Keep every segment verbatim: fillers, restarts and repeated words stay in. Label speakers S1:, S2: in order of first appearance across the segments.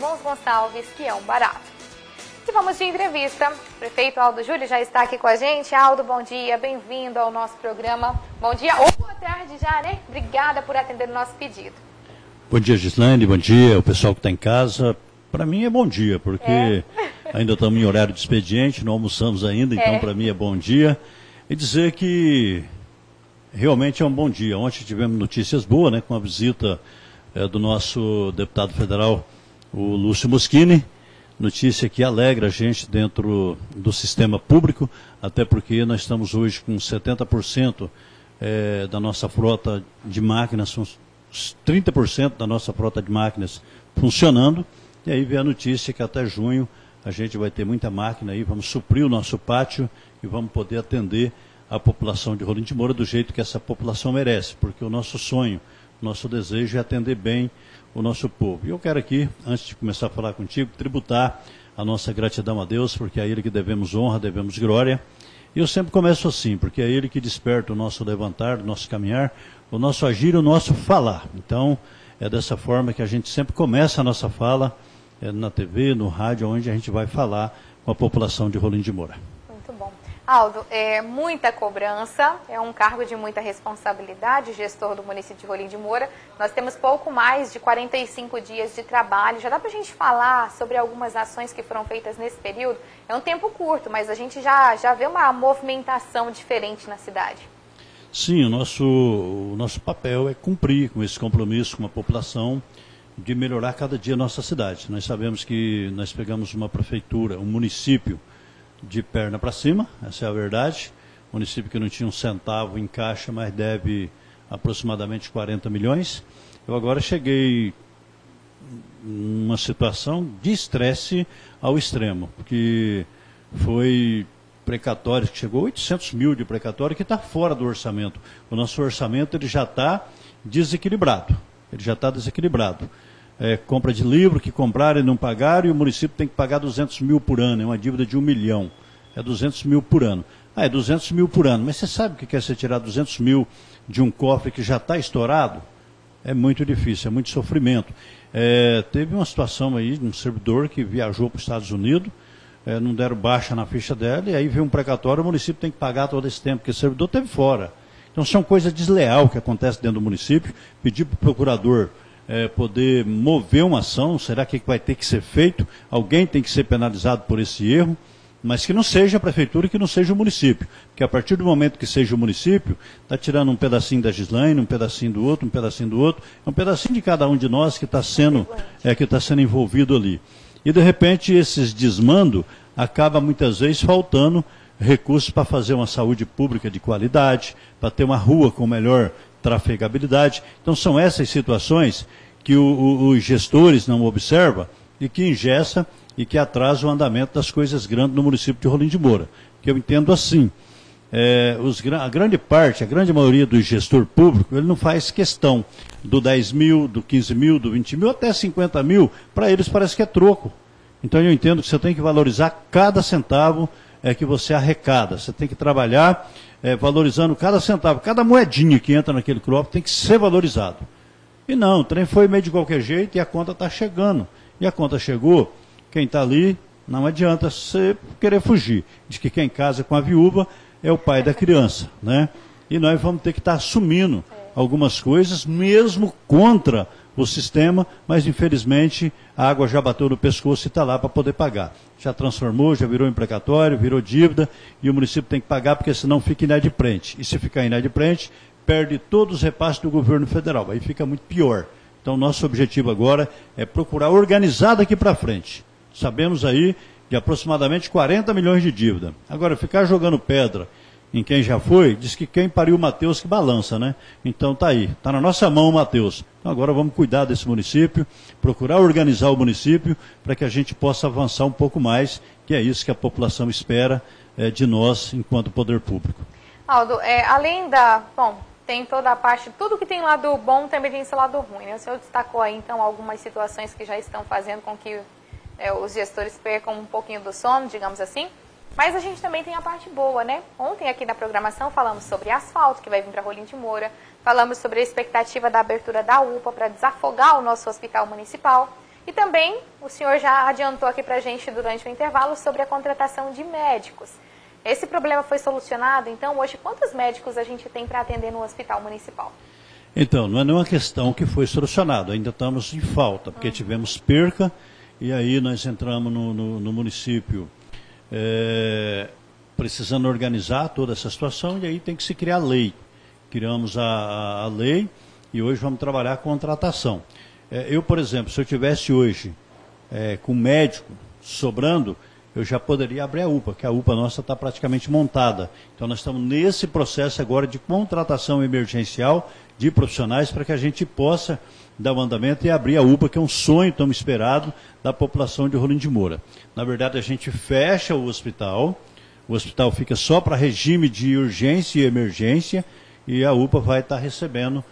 S1: Irmãos Gonçalves, que é um barato. E vamos de entrevista. O prefeito Aldo Júlio já está aqui com a gente. Aldo, bom dia, bem-vindo ao nosso programa. Bom dia ou boa tarde já, né? Obrigada por atender o nosso pedido.
S2: Bom dia, Gislaine, bom dia, o pessoal que está em casa. Para mim é bom dia, porque é. ainda estamos em horário de expediente, não almoçamos ainda, então é. para mim é bom dia. E dizer que realmente é um bom dia. Ontem tivemos notícias boas, né, com a visita é, do nosso deputado federal, o Lúcio Moschini. Notícia que alegra a gente dentro do sistema público, até porque nós estamos hoje com setenta por cento é, da nossa frota de máquinas, trinta por cento da nossa frota de máquinas funcionando. E aí vem a notícia que até junho a gente vai ter muita máquina aí, vamos suprir o nosso pátio e vamos poder atender a população de Rolim de Moura do jeito que essa população merece, porque o nosso sonho, o nosso desejo é atender bem o nosso povo. E eu quero aqui, antes de começar a falar contigo, tributar a nossa gratidão a Deus, porque é a Ele que devemos honra, devemos glória. E eu sempre começo assim, porque é Ele que desperta o nosso levantar, o nosso caminhar, o nosso agir, o nosso falar. Então, é dessa forma que a gente sempre começa a nossa fala, é, na T V, no rádio, onde a gente vai falar com a população de Rolim de Moura.
S1: Muito bom. Aldo, é muita cobrança, é um cargo de muita responsabilidade, gestor do município de Rolim de Moura. Nós temos pouco mais de quarenta e cinco dias de trabalho. Já dá para a gente falar sobre algumas ações que foram feitas nesse período? É um tempo curto, mas a gente já, já vê uma movimentação diferente na cidade.
S2: Sim, o nosso, o nosso papel é cumprir com esse compromisso com a população de melhorar cada dia a nossa cidade. Nós sabemos que nós pegamos uma prefeitura, um município de perna para cima, essa é a verdade. Município que não tinha um centavo em caixa, mas deve aproximadamente quarenta milhões. Eu agora cheguei numa situação de estresse ao extremo, porque foi precatório, que chegou a oitocentos mil de precatório, que está fora do orçamento. O nosso orçamento ele já está desequilibrado. Ele já está desequilibrado. É, compra de livro que compraram e não pagaram, e o município tem que pagar duzentos mil por ano, é uma dívida de um milhão. É duzentos mil por ano. Ah, é duzentos mil por ano, mas você sabe o que quer ser tirar duzentos mil de um cofre que já está estourado? É muito difícil, é muito sofrimento. É, teve uma situação aí, um servidor que viajou para os Estados Unidos, é, não deram baixa na ficha dela, e aí veio um precatório, o município tem que pagar todo esse tempo, porque o servidor esteve fora. Então, são coisas desleal que acontece dentro do município. Pedir para o procurador é, poder mover uma ação, será que vai ter que ser feito? Alguém tem que ser penalizado por esse erro, mas que não seja a prefeitura e que não seja o município. Porque a partir do momento que seja o município, está tirando um pedacinho da Gislaine, um pedacinho do outro, um pedacinho do outro, é um pedacinho de cada um de nós que está sendo, é, que está sendo envolvido ali. E, de repente, esses desmando acaba muitas vezes faltando recursos para fazer uma saúde pública de qualidade, para ter uma rua com melhor trafegabilidade. Então são essas situações que o, o, os gestores não observam e que engessa e que atrasa o andamento das coisas grandes no município de Rolim de Moura. Que eu entendo assim, é, os, a grande parte, a grande maioria do gestor público, ele não faz questão do dez mil, do quinze mil, do vinte mil, até cinquenta mil, para eles parece que é troco. Então eu entendo que você tem que valorizar cada centavo é que você arrecada. Você tem que trabalhar é, valorizando cada centavo, cada moedinha que entra naquele cofre tem que ser valorizado. E não, o trem foi meio de qualquer jeito e a conta está chegando. E a conta chegou, quem está ali, não adianta você querer fugir. Diz que quem casa com a viúva é o pai da criança, né? E nós vamos ter que estar tá assumindo algumas coisas, mesmo contra o sistema, mas infelizmente a água já bateu no pescoço e está lá para poder pagar. Já transformou, já virou imprecatório, virou dívida, e o município tem que pagar, porque senão fica inadimplente. E se ficar inadimplente, perde todos os repasses do governo federal. Aí fica muito pior. Então, nosso objetivo agora é procurar organizar daqui para frente. Sabemos aí de aproximadamente quarenta milhões de dívida. Agora, ficar jogando pedra em quem já foi, diz que quem pariu o Mateus que balança, né? Então tá aí, tá na nossa mão o Mateus. Então agora vamos cuidar desse município, procurar organizar o município para que a gente possa avançar um pouco mais, que é isso que a população espera é, de nós enquanto poder público.
S1: Aldo, é, além da, bom, tem toda a parte, tudo que tem lado bom também tem esse lado ruim, né? O senhor destacou aí então algumas situações que já estão fazendo com que é, os gestores percam um pouquinho do sono, digamos assim. Mas a gente também tem a parte boa, né? Ontem aqui na programação falamos sobre asfalto, que vai vir para Rolim de Moura. Falamos sobre a expectativa da abertura da U P A para desafogar o nosso hospital municipal. E também o senhor já adiantou aqui para a gente durante o intervalo sobre a contratação de médicos. Esse problema foi solucionado, então hoje quantos médicos a gente tem para atender no hospital municipal?
S2: Então, não é nenhuma questão que foi solucionada, ainda estamos em falta, porque uhum. tivemos perca e aí nós entramos no, no, no município é, precisando organizar toda essa situação e aí tem que se criar lei. Criamos a, a, a lei e hoje vamos trabalhar a contratação. É, eu, por exemplo, se eu tivesse hoje é, com médico sobrando, eu já poderia abrir a U P A, que a U P A nossa está praticamente montada. Então nós estamos nesse processo agora de contratação emergencial de profissionais para que a gente possa dar o andamento e abrir a U P A, que é um sonho tão esperado da população de Rolim de Moura. Na verdade, a gente fecha o hospital, o hospital fica só para regime de urgência e emergência, e a U P A vai estar recebendo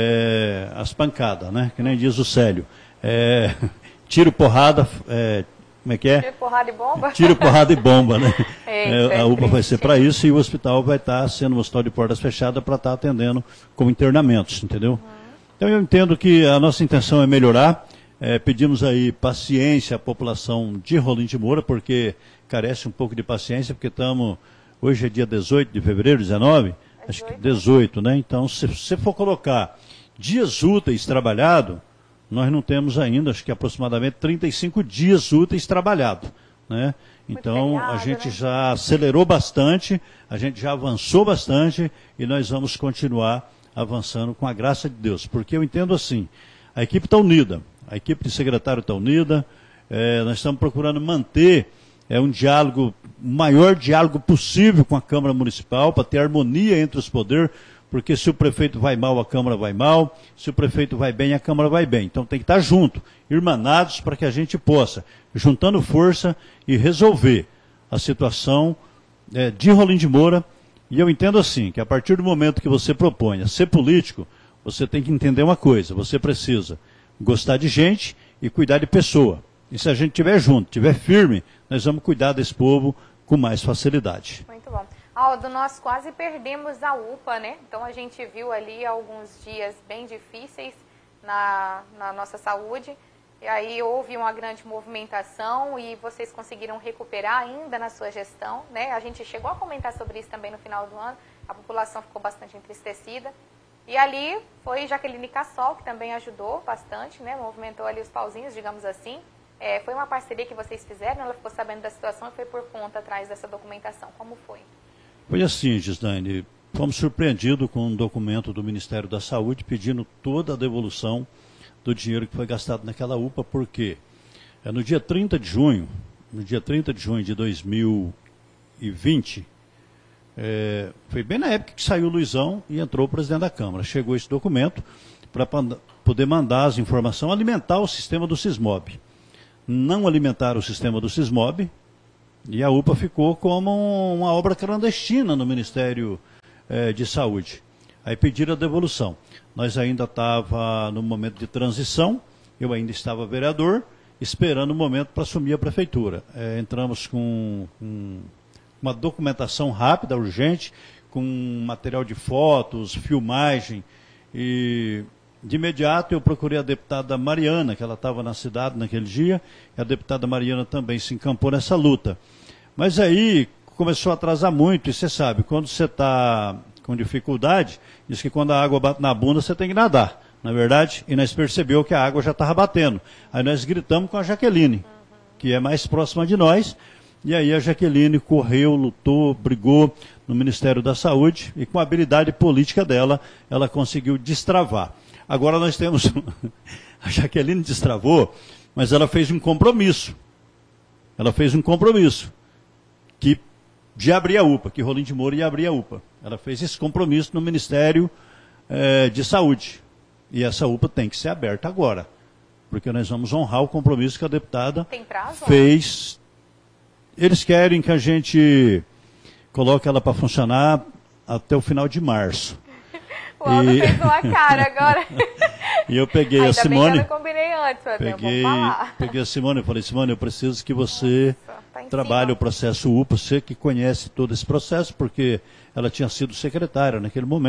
S2: é, as pancadas, né? Que nem diz o Célio. É, tiro, porrada... É, como é que é?
S1: Tiro, porrada e bomba?
S2: Tiro, porrada e bomba, né?
S1: Eita,
S2: é, a U P A vai ser para isso e o hospital vai estar sendo um hospital de portas fechadas para estar atendendo com internamentos, entendeu? Uhum. Então eu entendo que a nossa intenção é melhorar. É, pedimos aí paciência à população de Rolim de Moura, porque carece um pouco de paciência, porque estamos, hoje é dia dezoito de fevereiro, dezenove? Acho que dezoito, né? Então, se você for colocar dias úteis trabalhados, nós não temos ainda, acho que aproximadamente trinta e cinco dias úteis trabalhados, né? Então, a gente né? já acelerou bastante, a gente já avançou bastante e nós vamos continuar avançando com a graça de Deus. Porque eu entendo assim, a equipe está unida, a equipe de secretário está unida, é, nós estamos procurando manter é, um diálogo, o maior diálogo possível com a Câmara Municipal, para ter harmonia entre os poderes, porque se o prefeito vai mal, a Câmara vai mal, se o prefeito vai bem, a Câmara vai bem. Então tem que estar junto, irmanados, para que a gente possa, juntando força e resolver a situação é, de Rolim de Moura. E eu entendo assim, que a partir do momento que você propõe a ser político, você tem que entender uma coisa, você precisa gostar de gente e cuidar de pessoa. E se a gente estiver junto, estiver firme, nós vamos cuidar desse povo com mais facilidade.
S1: Muito bom. Aldo, nós quase perdemos a U P A, né? Então a gente viu ali alguns dias bem difíceis na, na nossa saúde. E aí houve uma grande movimentação e vocês conseguiram recuperar ainda na sua gestão, né? A gente chegou a comentar sobre isso também no final do ano. A população ficou bastante entristecida. E ali foi Jaqueline Cassol, que também ajudou bastante, né? Movimentou ali os pauzinhos, digamos assim. É, foi uma parceria que vocês fizeram, ela ficou sabendo da situação e foi por conta atrás dessa documentação. Como foi?
S2: Foi assim, Gislaine, fomos surpreendidos com um documento do Ministério da Saúde pedindo toda a devolução do dinheiro que foi gastado naquela U P A, porque é, no dia trinta de junho, no dia trinta de junho de dois mil e vinte, é, foi bem na época que saiu o Luizão e entrou o presidente da Câmara. Chegou esse documento para poder mandar as informações, alimentar o sistema do Sismob. Não alimentaram o sistema do Sismob, e a U P A ficou como uma obra clandestina no Ministério eh, de Saúde. Aí pediram a devolução. Nós ainda estava no momento de transição, eu ainda estava vereador, esperando o momento para assumir a prefeitura. Eh, entramos com, com uma documentação rápida, urgente, com material de fotos, filmagem, e de imediato eu procurei a deputada Mariana, que ela estava na cidade naquele dia, e a deputada Mariana também se encampou nessa luta. Mas aí começou a atrasar muito, e você sabe, quando você está com dificuldade, diz que quando a água bate na bunda você tem que nadar, não é verdade? E nós percebemos que a água já estava batendo. Aí nós gritamos com a Jaqueline, que é mais próxima de nós, e aí a Jaqueline correu, lutou, brigou no Ministério da Saúde, e com a habilidade política dela, ela conseguiu destravar. Agora nós temos, a Jaqueline destravou, mas ela fez um compromisso. Ela fez um compromisso que, de abrir a U P A, que Rolim de Moura ia abrir a U P A. Ela fez esse compromisso no Ministério eh, de Saúde. E essa U P A tem que ser aberta agora, porque nós vamos honrar o compromisso que a deputada
S1: tem prazo?
S2: fez. Eles querem que a gente coloque ela para funcionar até o final de março.
S1: O Aldo e... fez uma cara agora.
S2: E eu peguei
S1: Ainda
S2: a Simone.
S1: Bem que eu não combinei antes,
S2: peguei,
S1: falar.
S2: peguei a Simone e falei, Simone, eu preciso que você
S1: Nossa, tá
S2: trabalhe
S1: cima.
S2: o processo U P A, você que conhece todo esse processo, porque ela tinha sido secretária naquele momento.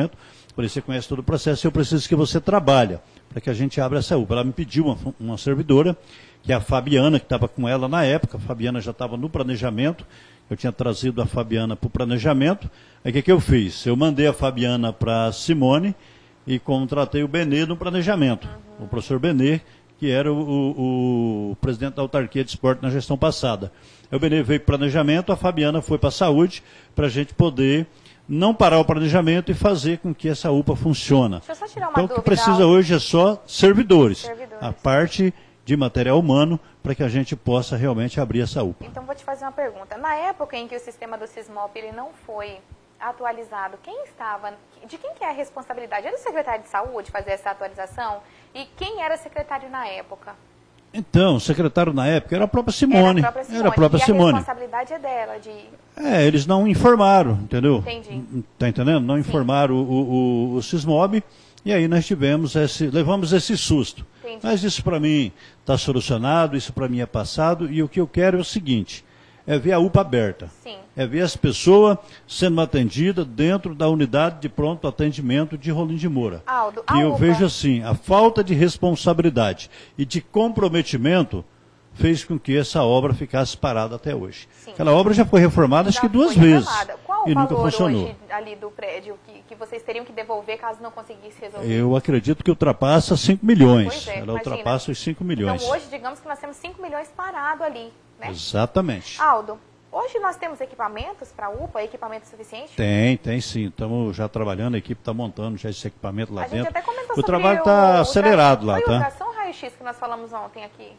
S2: Por isso você conhece todo o processo, eu preciso que você trabalhe para que a gente abra essa U P A. Ela me pediu uma, uma servidora, que é a Fabiana, que estava com ela na época. A Fabiana já estava no planejamento, eu tinha trazido a Fabiana para o planejamento. Aí o que, que eu fiz? Eu mandei a Fabiana para a Simone e contratei o Benê no planejamento, uhum. o professor Benê, que era o, o, o presidente da autarquia de esporte na gestão passada. O Benê veio para o planejamento, a Fabiana foi para a saúde, para a gente poder não parar o planejamento e fazer com que essa U P A funcione.
S1: Deixa eu só tirar uma
S2: então,
S1: dúvida.
S2: O que precisa hoje é só servidores,
S1: servidores.
S2: a parte de material humano, para que a gente possa realmente abrir essa U P A.
S1: Então, vou te fazer uma pergunta. Na época em que o sistema do Sismop ele não foi atualizado, quem estava, de quem que é a responsabilidade? Era o secretário de saúde fazer essa atualização? E quem era secretário na época?
S2: Então, o secretário na época era a própria Simone.
S1: Era a própria Simone.
S2: Era a própria
S1: e
S2: Simone.
S1: a responsabilidade é dela, de...
S2: É, eles não informaram, entendeu?
S1: Entendi.
S2: Tá entendendo? Não
S1: Sim.
S2: informaram o, o, o Sismob, e aí nós tivemos esse, levamos esse susto.
S1: Entendi.
S2: Mas isso para mim está solucionado, isso para mim é passado, e o que eu quero é o seguinte, é ver a U P A aberta.
S1: Sim.
S2: É ver as pessoas sendo atendidas dentro da unidade de pronto atendimento de Rolim de Moura.
S1: Aldo,
S2: e eu
S1: U P A...
S2: vejo assim, a falta de responsabilidade e de comprometimento fez com que essa obra ficasse parada até hoje.
S1: Sim.
S2: Aquela obra já foi reformada acho
S1: já
S2: que duas
S1: foi
S2: vezes.
S1: Reformada. Qual
S2: e
S1: o
S2: nunca
S1: valor
S2: funcionou.
S1: hoje ali do prédio que, que vocês teriam que devolver caso não conseguisse resolver?
S2: Eu acredito que ultrapassa cinco milhões.
S1: Pois é,
S2: Ela
S1: imagina.
S2: ultrapassa os cinco milhões.
S1: Então hoje, digamos que nós temos cinco milhões parado ali, né?
S2: Exatamente.
S1: Aldo, hoje nós temos equipamentos para a U P A, equipamento suficiente?
S2: Tem, tem sim. Estamos já trabalhando, a equipe está montando já esse equipamento lá
S1: a
S2: dentro.
S1: gente até comentou
S2: o
S1: sobre
S2: trabalho está acelerado lá,
S1: foi
S2: tá?
S1: o ultrassom raio-x que nós falamos ontem aqui?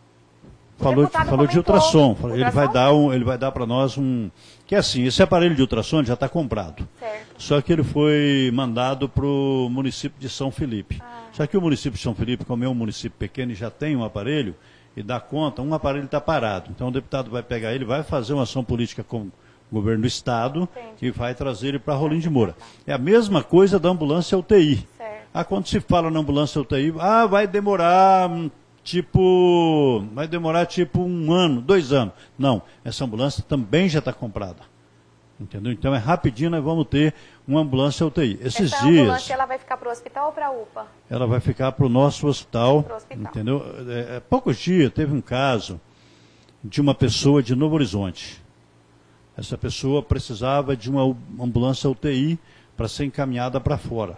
S1: O
S2: Falou,
S1: deputado
S2: falou de
S1: comentou.
S2: ultrassom. Ele
S1: Ultrassom?
S2: vai dar um, ele vai dar para nós um, que é assim, esse aparelho de ultrassom já está comprado.
S1: Certo.
S2: Só que ele foi mandado para o município de São Felipe.
S1: Ah.
S2: Só que o município de São Felipe, como é um município pequeno e já tem um aparelho e dá conta, um aparelho está parado. Então o deputado vai pegar ele, vai fazer uma ação política com o governo do estado.
S1: Entendi.
S2: E vai trazer ele para Rolim de Moura. É a mesma coisa da ambulância U T I.
S1: Certo.
S2: Ah, quando se fala na ambulância U T I, ah, vai demorar hum, tipo, vai demorar tipo um ano, dois anos. Não, essa ambulância também já está comprada. Entendeu? Então é rapidinho, nós vamos ter uma ambulância U T I. Esses
S1: Essa
S2: dias,
S1: ambulância ela vai ficar para o hospital ou para a U P A?
S2: ela vai ficar para o nosso hospital.
S1: Pro hospital.
S2: Entendeu? É, é, poucos dias teve um caso de uma pessoa de Novo Horizonte. Essa pessoa precisava de uma ambulância U T I para ser encaminhada para fora.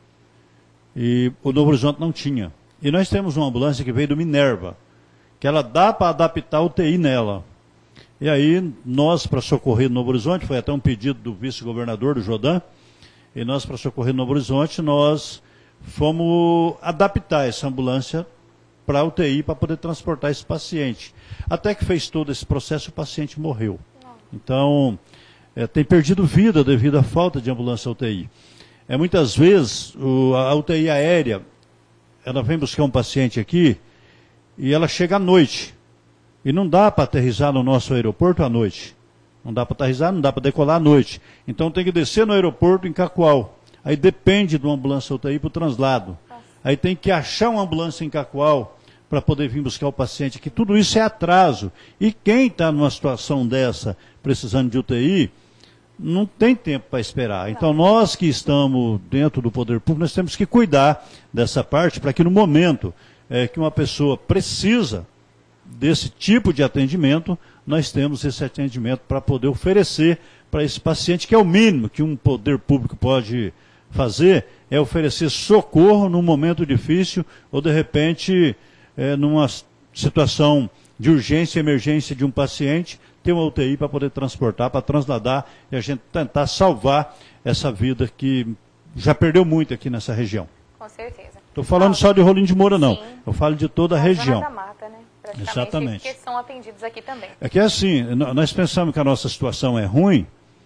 S2: E o Novo Horizonte não tinha. E nós temos uma ambulância que veio do Minerva, que ela dá para adaptar U T I nela. E aí, nós, para socorrer Novo Horizonte, foi até um pedido do vice-governador, do Jodan, e nós, para socorrer Novo Horizonte, nós fomos adaptar essa ambulância para a U T I, para poder transportar esse paciente. Até que fez todo esse processo, o paciente morreu. Então, é, tem perdido vida devido à falta de ambulância U T I. É, muitas vezes, o, a U T I aérea, ela vem buscar um paciente aqui e ela chega à noite. E não dá para aterrissar no nosso aeroporto à noite. Não dá para aterrissar, não dá para decolar à noite. Então tem que descer no aeroporto em Cacoal. Aí depende de uma ambulância U T I para o translado. Aí tem que achar uma ambulância em Cacoal para poder vir buscar o paciente aqui. Tudo isso é atraso. E quem está numa situação dessa, precisando de U T I, não tem tempo para esperar. Então nós que estamos dentro do poder público, nós temos que cuidar dessa parte para que no momento é, que uma pessoa precisa desse tipo de atendimento, nós temos esse atendimento para poder oferecer para esse paciente, que é o mínimo que um poder público pode fazer, é oferecer socorro num momento difícil ou de repente é, numa situação de urgência e emergência de um paciente, ter uma U T I para poder transportar, para transladar e a gente tentar salvar essa vida que já perdeu muito aqui nessa região.
S1: Com certeza.
S2: Estou falando ah, só de Rolim de Moura, não.
S1: Sim.
S2: Eu falo de toda a, a região.
S1: Zona da Mata, né?
S2: Exatamente.
S1: Porque são atendidos aqui também.
S2: É que é assim, nós pensamos que a nossa situação é ruim,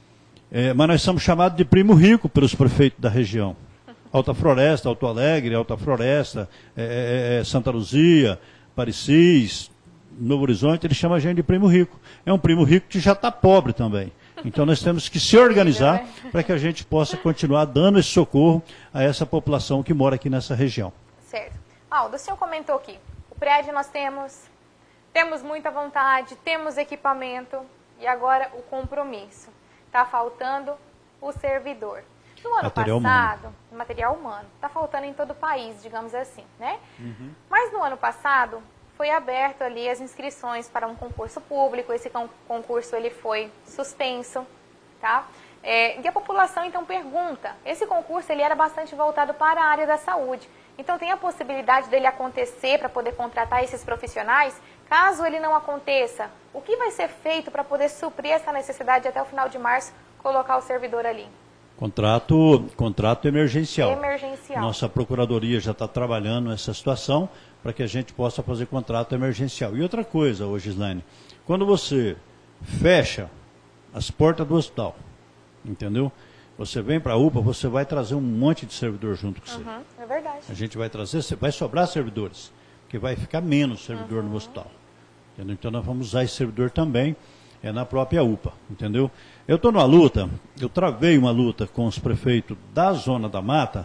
S2: é, mas nós somos chamados de primo rico pelos prefeitos da região. Alta Floresta, Alto Alegre, Alta Floresta, é, é, Santa Luzia, Parecis, Novo Horizonte, ele chama a gente de primo rico. É um primo rico que já está pobre também. Então nós temos que se organizar para que a gente possa continuar dando esse socorro a essa população que mora aqui nessa região.
S1: Certo. Aldo, o senhor comentou aqui, o prédio nós temos, temos muita vontade, temos equipamento e agora o compromisso. Está faltando o servidor. No ano
S2: material
S1: passado,
S2: humano.
S1: material humano, está faltando em todo o país, digamos assim, né? Uhum. Mas no ano passado foi aberto ali as inscrições para um concurso público, esse concurso ele foi suspenso, tá? É, e a população então pergunta, esse concurso ele era bastante voltado para a área da saúde, então tem a possibilidade dele acontecer para poder contratar esses profissionais? Caso ele não aconteça, o que vai ser feito para poder suprir essa necessidade até o final de março, colocar o servidor ali?
S2: Contrato, contrato emergencial.
S1: Emergencial.
S2: Nossa Procuradoria já está trabalhando nessa situação para que a gente possa fazer contrato emergencial. E outra coisa, ô Gislaine, quando você fecha as portas do hospital, entendeu? Você vem para a U P A, você vai trazer um monte de servidor junto com você.
S1: Uhum, é verdade.
S2: A gente vai trazer, vai sobrar servidores, porque vai ficar menos servidor uhum. no hospital. Entendeu? Então nós vamos usar esse servidor também é, na própria U P A, entendeu? Eu estou numa luta, eu travei uma luta com os prefeitos da Zona da Mata,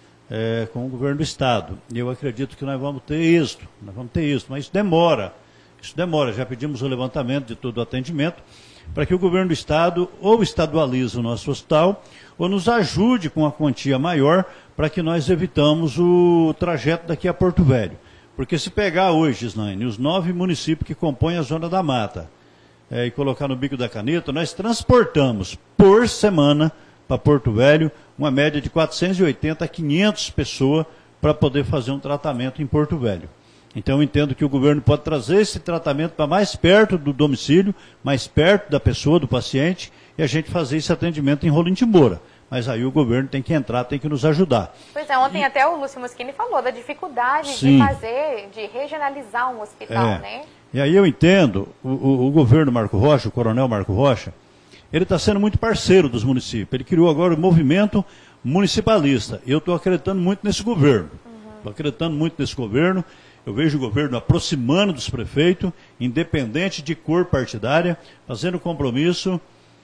S2: é, com o governo do Estado. E eu acredito que nós vamos ter êxito, nós vamos ter êxito, mas isso demora. Isso demora, já pedimos o levantamento de todo o atendimento, para que o governo do Estado ou estadualize o nosso hospital, ou nos ajude com a quantia maior, para que nós evitamos o trajeto daqui a Porto Velho. Porque se pegar hoje, Gislaine, os nove municípios que compõem a Zona da Mata, é, e colocar no bico da caneta, nós transportamos por semana para Porto Velho uma média de quatrocentas e oitenta a quinhentas pessoas para poder fazer um tratamento em Porto Velho. Então eu entendo que o governo pode trazer esse tratamento para mais perto do domicílio, mais perto da pessoa, do paciente, e a gente fazer esse atendimento em Rolim de Moura. Mas aí o governo tem que entrar, tem que nos ajudar.
S1: Pois é, ontem e... até o Lúcio Moschini falou da dificuldade
S2: Sim.
S1: de fazer, de regionalizar um hospital,
S2: é.
S1: né?
S2: E aí eu entendo, o, o, o governo Marco Rocha, o coronel Marco Rocha, ele está sendo muito parceiro dos municípios. Ele criou agora o movimento municipalista. Eu estou acreditando muito nesse governo. Estou uhum. acreditando muito nesse governo. Eu vejo o governo aproximando dos prefeitos, independente de cor partidária, fazendo compromisso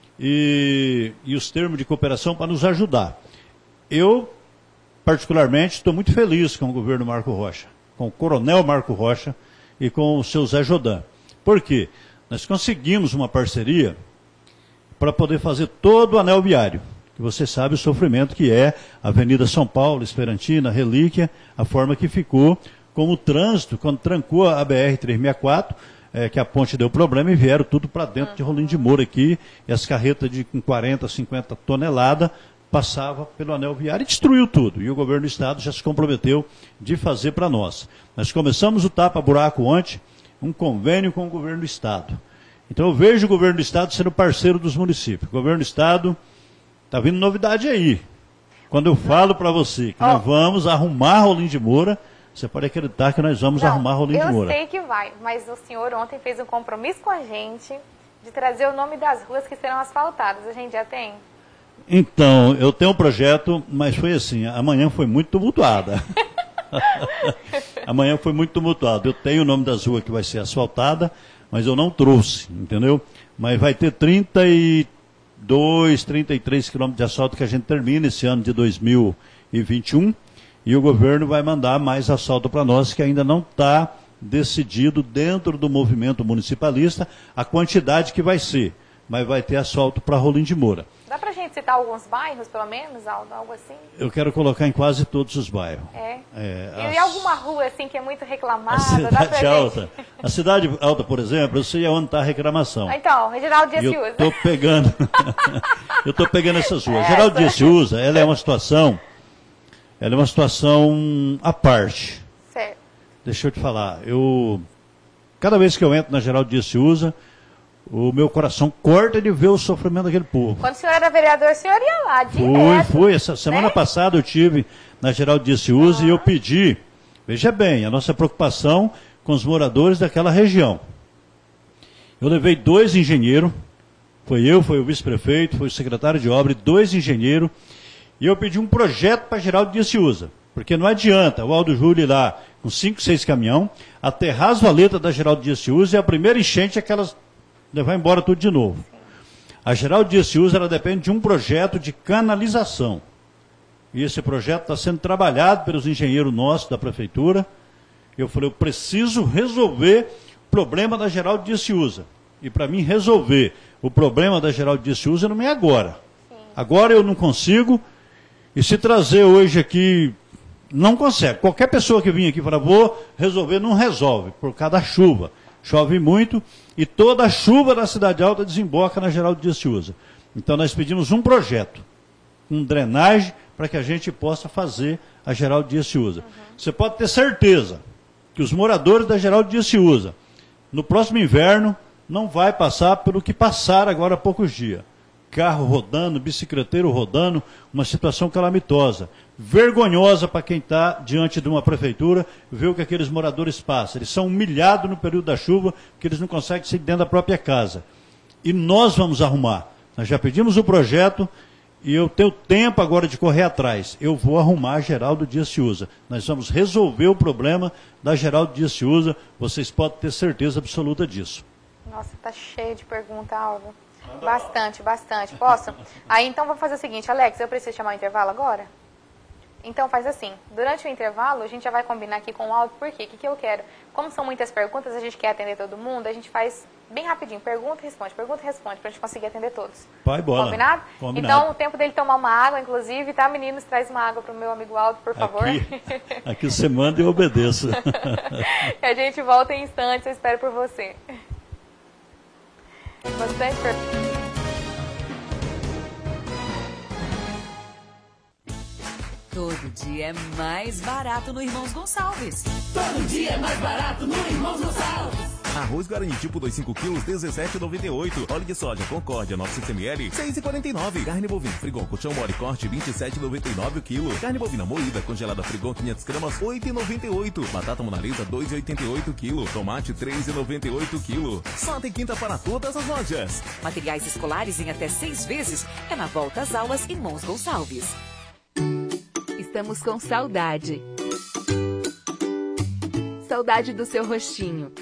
S2: e, e os termos de cooperação para nos ajudar. Eu, particularmente, estou muito feliz com o governo Marco Rocha, com o coronel Marco Rocha e com o seu Zé Jodan. Por quê? Nós conseguimos uma parceria para poder fazer todo o anel viário, que você sabe o sofrimento que é a Avenida São Paulo, Esperantina, Relíquia, a forma que ficou com o trânsito, quando trancou a B R trezentos e sessenta e quatro, é, que a ponte deu problema e vieram tudo para dentro de Rolim de Moura aqui, e as carretas de com quarenta, cinquenta toneladas passavam pelo anel viário e destruiu tudo. E o governo do Estado já se comprometeu de fazer para nós. Nós começamos o tapa-buraco ontem, um convênio com o governo do Estado. Então eu vejo o governo do Estado sendo parceiro dos municípios. O governo do Estado, está vindo novidade aí. Quando eu falo para você que oh. nós vamos arrumar Rolim de Moura, você pode acreditar que nós vamos
S1: Não,
S2: arrumar Rolim de Moura.
S1: Eu sei que vai, mas o senhor ontem fez um compromisso com a gente de trazer o nome das ruas que serão asfaltadas. A gente já tem?
S2: Então, eu tenho um projeto, mas foi assim, amanhã foi muito tumultuada. Amanhã foi muito tumultuado. Eu tenho o nome das ruas que vai ser asfaltada, mas eu não trouxe, entendeu? Mas vai ter trinta e dois, trinta e três quilômetros de asfalto que a gente termina esse ano de dois mil e vinte e um. E o governo vai mandar mais asfalto para nós, que ainda não está decidido dentro do movimento municipalista a quantidade que vai ser. Mas vai ter asfalto para Rolim de Moura.
S1: Dá para a gente citar alguns bairros, pelo menos, algo assim?
S2: Eu quero colocar em quase todos os bairros.
S1: É?
S2: é
S1: e
S2: as...
S1: alguma rua assim que é muito reclamada?
S2: A cidade
S1: dá pra
S2: alta.
S1: Gente...
S2: A cidade alta, por exemplo, eu sei onde está a reclamação.
S1: Então, Reginaldo Dias
S2: Eu
S1: Usa.
S2: estou pegando, eu estou pegando essas ruas.
S1: Essa.
S2: Geraldo Dias Usa, ela é uma situação, ela é uma situação à parte.
S1: Certo.
S2: Deixa eu te falar, eu, cada vez que eu entro na Geraldo Dias Usa, o meu coração corta de ver o sofrimento daquele povo.
S1: Quando o senhor era vereador, o senhor ia lá, direto.
S2: Fui, fui. Essa semana
S1: né?
S2: passada eu tive na Geraldo Dias Usa ah. e eu pedi, veja bem, a nossa preocupação com os moradores daquela região. Eu levei dois engenheiros, foi eu, foi o vice-prefeito, foi o secretário de obra, dois engenheiros, e eu pedi um projeto para Geraldo Dias Usa. Porque não adianta o Aldo Júlio ir lá com cinco, seis caminhão, aterrar as valetas da Geraldo Dias Usa e a primeira enchente é aquelas... levar embora tudo de novo. A Geraldo Dias Usa, ela depende de um projeto de canalização. E esse projeto está sendo trabalhado pelos engenheiros nossos da prefeitura. Eu falei, eu preciso resolver o problema da Geraldo Dias Usa. E para mim resolver o problema da Geraldo Dias Usa não é agora. Sim. Agora eu não consigo, E se trazer hoje aqui, não consegue. Qualquer pessoa que vinha aqui para vou resolver, não resolve, por causa da chuva. Chove muito e toda a chuva da Cidade Alta desemboca na Geraldo Dias Ciuza. Então nós pedimos um projeto, com drenagem, para que a gente possa fazer a Geraldo Dias Ciuza. Uhum. Você pode ter certeza que os moradores da Geraldo Dias Ciuza, no próximo inverno, não vai passar pelo que passaram agora há poucos dias. Carro rodando, bicicleteiro rodando, uma situação calamitosa, vergonhosa para quem está diante de uma prefeitura, ver o que aqueles moradores passam. Eles são humilhados no período da chuva, porque eles não conseguem sair dentro da própria casa. E nós vamos arrumar. Nós já pedimos o projeto e eu tenho tempo agora de correr atrás. Eu vou arrumar a Geraldo Dias Ciuza. Nós vamos resolver o problema da Geraldo Dias Ciuza. Vocês podem ter certeza absoluta disso.
S1: Nossa, tá cheio de pergunta, Aldo. Bastante, bastante. Posso? Aí então vou fazer o seguinte, Alex, eu preciso chamar o intervalo agora? Então faz assim, durante o intervalo a gente já vai combinar aqui com o Aldo, por quê? O que, que eu quero? Como são muitas perguntas, a gente quer atender todo mundo, a gente faz bem rapidinho, pergunta e responde, pergunta e responde, pra gente conseguir atender todos.
S2: Vai, bola.
S1: Combinado?
S2: Combinado.
S1: Então o tempo dele tomar uma água, inclusive, tá, meninos? Traz uma água pro meu amigo Aldo, por favor.
S2: Aqui, aqui você manda e eu obedeço.
S1: A gente volta em instantes, eu espero por você. Bastante pergunta.
S3: Todo dia é mais barato no Irmãos Gonçalves.
S4: Todo dia é mais barato no Irmãos Gonçalves.
S5: Arroz Guarani tipo dois vírgula cinco quilos, dezessete reais e noventa e oito centavos. Óleo de soja Concórdia novecentos mililitros, seis reais e quarenta e nove centavos. Carne bovina Frigon colchão mole corte, vinte e sete reais e noventa e nove centavos o quilo. Carne bovina moída congelada Frigon quinhentas gramas, oito reais e noventa e oito centavos. Batata monalisa, dois reais e oitenta e oito centavos o quilo. Tomate, três reais e noventa e oito centavos o quilo. Só tem quinta para todas as lojas.
S3: Materiais escolares em até seis vezes. É na volta às aulas Irmãos Gonçalves.
S6: Estamos com saudade. Saudade do seu rostinho.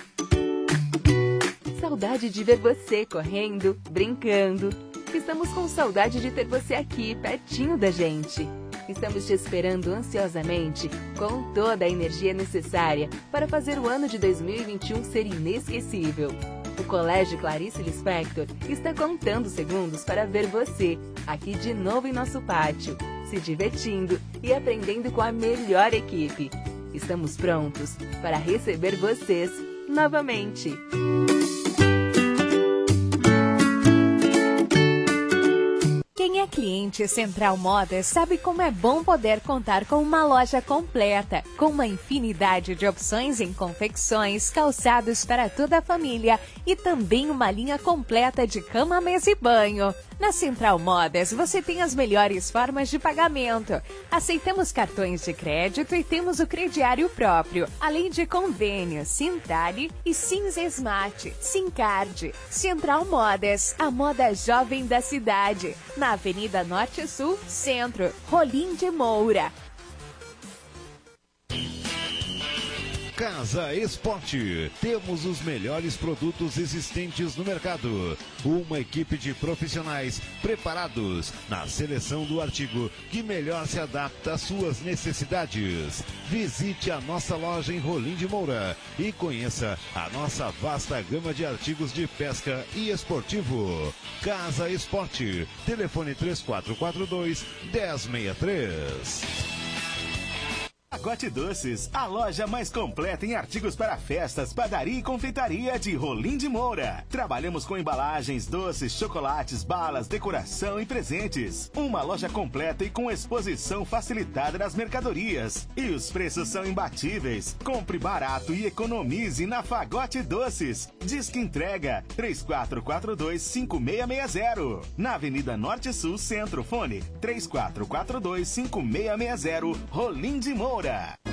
S6: Saudade de ver você correndo, brincando. Estamos com saudade de ter você aqui, pertinho da gente. Estamos te esperando ansiosamente, com toda a energia necessária para fazer o ano de dois mil e vinte e um ser inesquecível. O Colégio Clarice Lispector está contando segundos para ver você, aqui de novo em nosso pátio, se divertindo e aprendendo com a melhor equipe. Estamos prontos para receber vocês novamente.
S7: Quem é cliente Central Modas sabe como é bom poder contar com uma loja completa, com uma infinidade de opções em confecções, calçados para toda a família e também uma linha completa de cama, mesa e banho. Na Central Modas você tem as melhores formas de pagamento. Aceitamos cartões de crédito e temos o crediário próprio, além de convênio, Sintali e Sinsesmart, Sincard. Central Modas, a moda jovem da cidade. Na Avenida Norte Sul, Centro, Rolim de Moura.
S8: Casa Esporte. Temos os melhores produtos existentes no mercado. Uma equipe de profissionais preparados na seleção do artigo que melhor se adapta às suas necessidades. Visite a nossa loja em Rolim de Moura e conheça a nossa vasta gama de artigos de pesca e esportivo. Casa Esporte. Telefone três quatro quatro dois, um zero seis três.
S9: Fagote Doces, a loja mais completa em artigos para festas, padaria e confeitaria de Rolim de Moura. Trabalhamos com embalagens, doces, chocolates, balas, decoração e presentes. Uma loja completa e com exposição facilitada das mercadorias. E os preços são imbatíveis. Compre barato e economize na Fagote Doces. Disque entrega três quatro quatro dois, cinco seis seis zero. Na Avenida Norte Sul Centro, fone três quatro quatro dois, cinco seis seis zero, Rolim de Moura.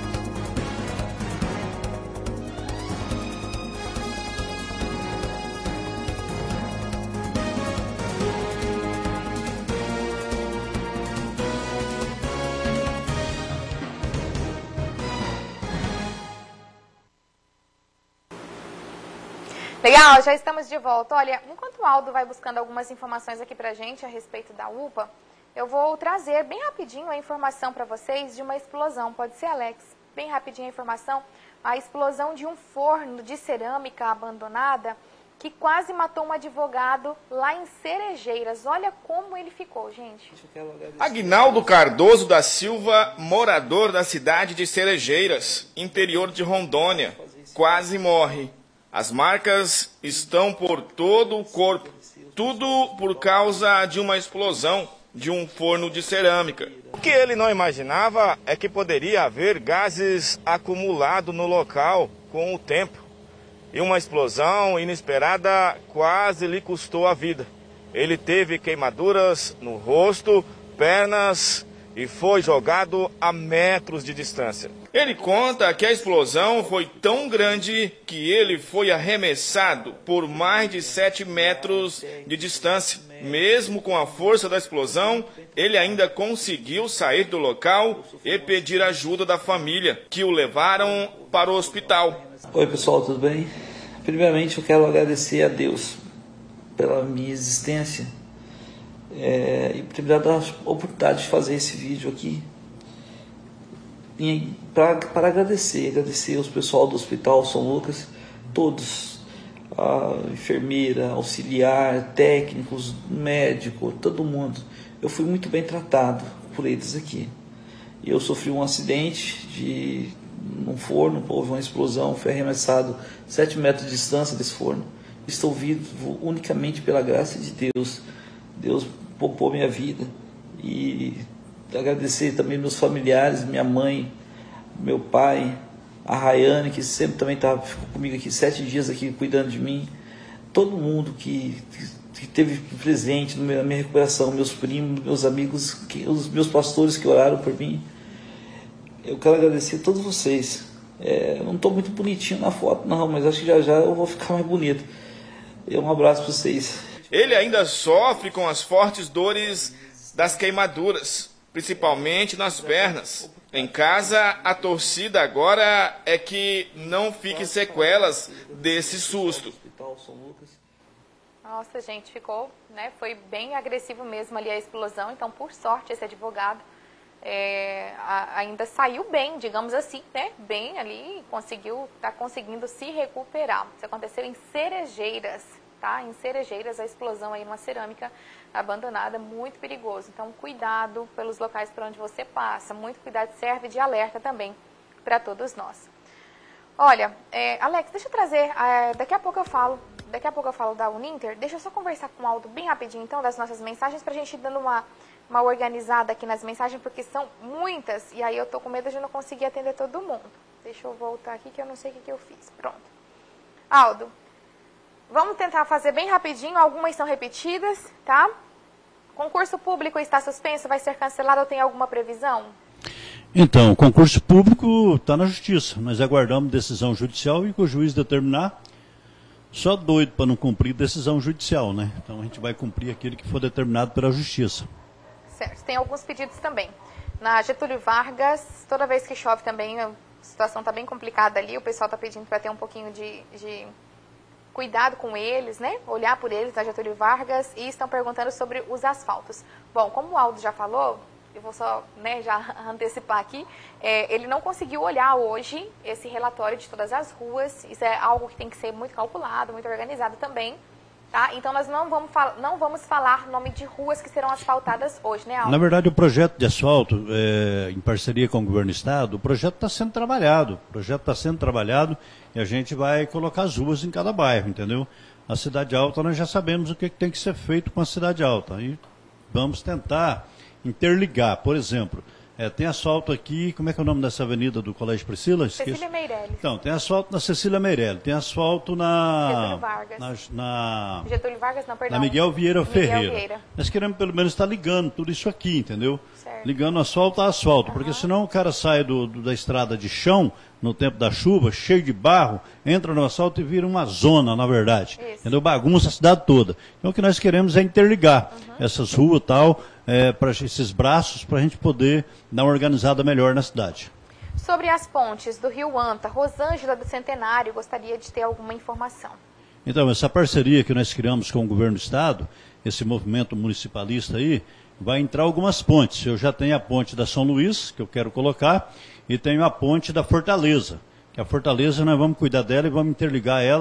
S1: Legal, já estamos de volta. Olha, enquanto o Aldo vai buscando algumas informações aqui pra gente a respeito da U P A, eu vou trazer bem rapidinho a informação para vocês de uma explosão. Pode ser, Alex? Bem rapidinho a informação. A explosão de um forno de cerâmica abandonada que que quase matou um advogado lá em Cerejeiras. Olha como ele ficou, gente.
S10: Aguinaldo Cardoso da Silva, morador da cidade de Cerejeiras, interior de Rondônia, quase morre. As marcas estão por todo o corpo, tudo por causa de uma explosão de um forno de cerâmica. O que ele não imaginava é que poderia haver gases acumulados no local com o tempo. E uma explosão inesperada quase lhe custou a vida. Ele teve queimaduras no rosto, pernas e foi jogado a metros de distância. Ele conta que a explosão foi tão grande que ele foi arremessado por mais de sete metros de distância. Mesmo com a força da explosão, ele ainda conseguiu sair do local e pedir ajuda da família, que o levaram para o hospital.
S11: Oi pessoal, tudo bem? Primeiramente eu quero agradecer a Deus pela minha existência é, e por me dar a oportunidade de fazer esse vídeo aqui para agradecer, agradecer ao pessoal do Hospital São Lucas, todos, a enfermeira, auxiliar, técnicos, médico, todo mundo. Eu fui muito bem tratado por eles aqui. Eu sofri um acidente de num forno, houve uma explosão, fui arremessado sete metros de distância desse forno. Estou vivo unicamente pela graça de Deus. Deus poupou minha vida. E agradecer também meus familiares, minha mãe, meu pai, a Rayane, que sempre também tava, ficou comigo aqui sete dias aqui cuidando de mim. Todo mundo que, que teve presente na minha recuperação, meus primos, meus amigos, que, os meus pastores que oraram por mim. Eu quero agradecer a todos vocês. É, eu não estou muito bonitinho na foto, não, mas acho que já já eu vou ficar mais bonito. E um abraço para vocês.
S10: Ele ainda sofre com as fortes dores das queimaduras, principalmente nas pernas. Em casa, a torcida agora é que não fique sequelas desse susto.
S1: Nossa, gente, ficou, né? Foi bem agressivo mesmo ali a explosão. Então, por sorte, esse advogado É, a, ainda saiu bem, digamos assim, né? Bem ali, conseguiu, tá conseguindo se recuperar. Isso aconteceu em Cerejeiras, tá? Em Cerejeiras, a explosão aí numa cerâmica abandonada, muito perigoso. Então, cuidado pelos locais por onde você passa, muito cuidado, serve de alerta também para todos nós. Olha, é, Alex, deixa eu trazer, é, daqui a pouco eu falo, daqui a pouco eu falo da Uninter, deixa eu só conversar com o Aldo bem rapidinho, então, das nossas mensagens, pra gente ir dando uma uma organizada aqui nas mensagens, porque são muitas, e aí eu tô com medo de não conseguir atender todo mundo. Deixa eu voltar aqui que eu não sei o que, que eu fiz. Pronto. Aldo, vamos tentar fazer bem rapidinho, algumas são repetidas, tá? Concurso público está suspenso, vai ser cancelado ou tem alguma previsão?
S2: Então, o concurso público está na justiça. Nós aguardamos decisão judicial e que o juiz determinar. Só doido para não cumprir decisão judicial, né? Então a gente vai cumprir aquilo que for determinado pela justiça.
S1: Certo, tem alguns pedidos também. Na Getúlio Vargas, toda vez que chove também, a situação está bem complicada ali, o pessoal está pedindo para ter um pouquinho de, de cuidado com eles, né? Olhar por eles na Getúlio Vargas, e estão perguntando sobre os asfaltos. Bom, como o Aldo já falou, eu vou só, né, já antecipar aqui, é, ele não conseguiu olhar hoje esse relatório de todas as ruas, isso é algo que tem que ser muito calculado, muito organizado também. Tá? Então nós não vamos, não vamos falar nome de ruas que serão asfaltadas hoje, né, Aldo?
S2: Na verdade, o projeto de asfalto, é, em parceria com o governo do estado, o projeto está sendo trabalhado. O projeto está sendo trabalhado e a gente vai colocar as ruas em cada bairro, entendeu? A Cidade Alta, nós já sabemos o que tem que ser feito com a Cidade Alta. E vamos tentar interligar, por exemplo. É, tem asfalto aqui, como é que é o nome dessa avenida do Colégio Priscila? Esqueço.
S1: Cecília Meirelles.
S2: Então, tem asfalto na Cecília Meirelles, tem asfalto na...
S1: Getúlio Vargas.
S2: Na, na,
S1: Getúlio Vargas, não, perdão.
S2: na Miguel Vieira
S1: Miguel
S2: Ferreira.
S1: Vieira.
S2: Nós queremos pelo menos estar ligando tudo isso aqui, entendeu?
S1: Certo.
S2: Ligando asfalto a asfalto, uhum. Porque senão o cara sai do, do, da estrada de chão, no tempo da chuva, cheio de barro, entra no asfalto e vira uma zona, na verdade. Isso. Entendeu? Bagunça a cidade toda. Então o que nós queremos é interligar uhum. essas ruas e tal, é, para esses braços, para a gente poder dar uma organizada melhor na cidade.
S1: Sobre as pontes do Rio Anta, Rosângela do Centenário gostaria de ter alguma informação.
S2: Então, essa parceria que nós criamos com o governo do estado, esse movimento municipalista aí, vai entrar algumas pontes. Eu já tenho a ponte da São Luís, que eu quero colocar, e tenho a ponte da Fortaleza, que a Fortaleza nós vamos cuidar dela e vamos interligar ela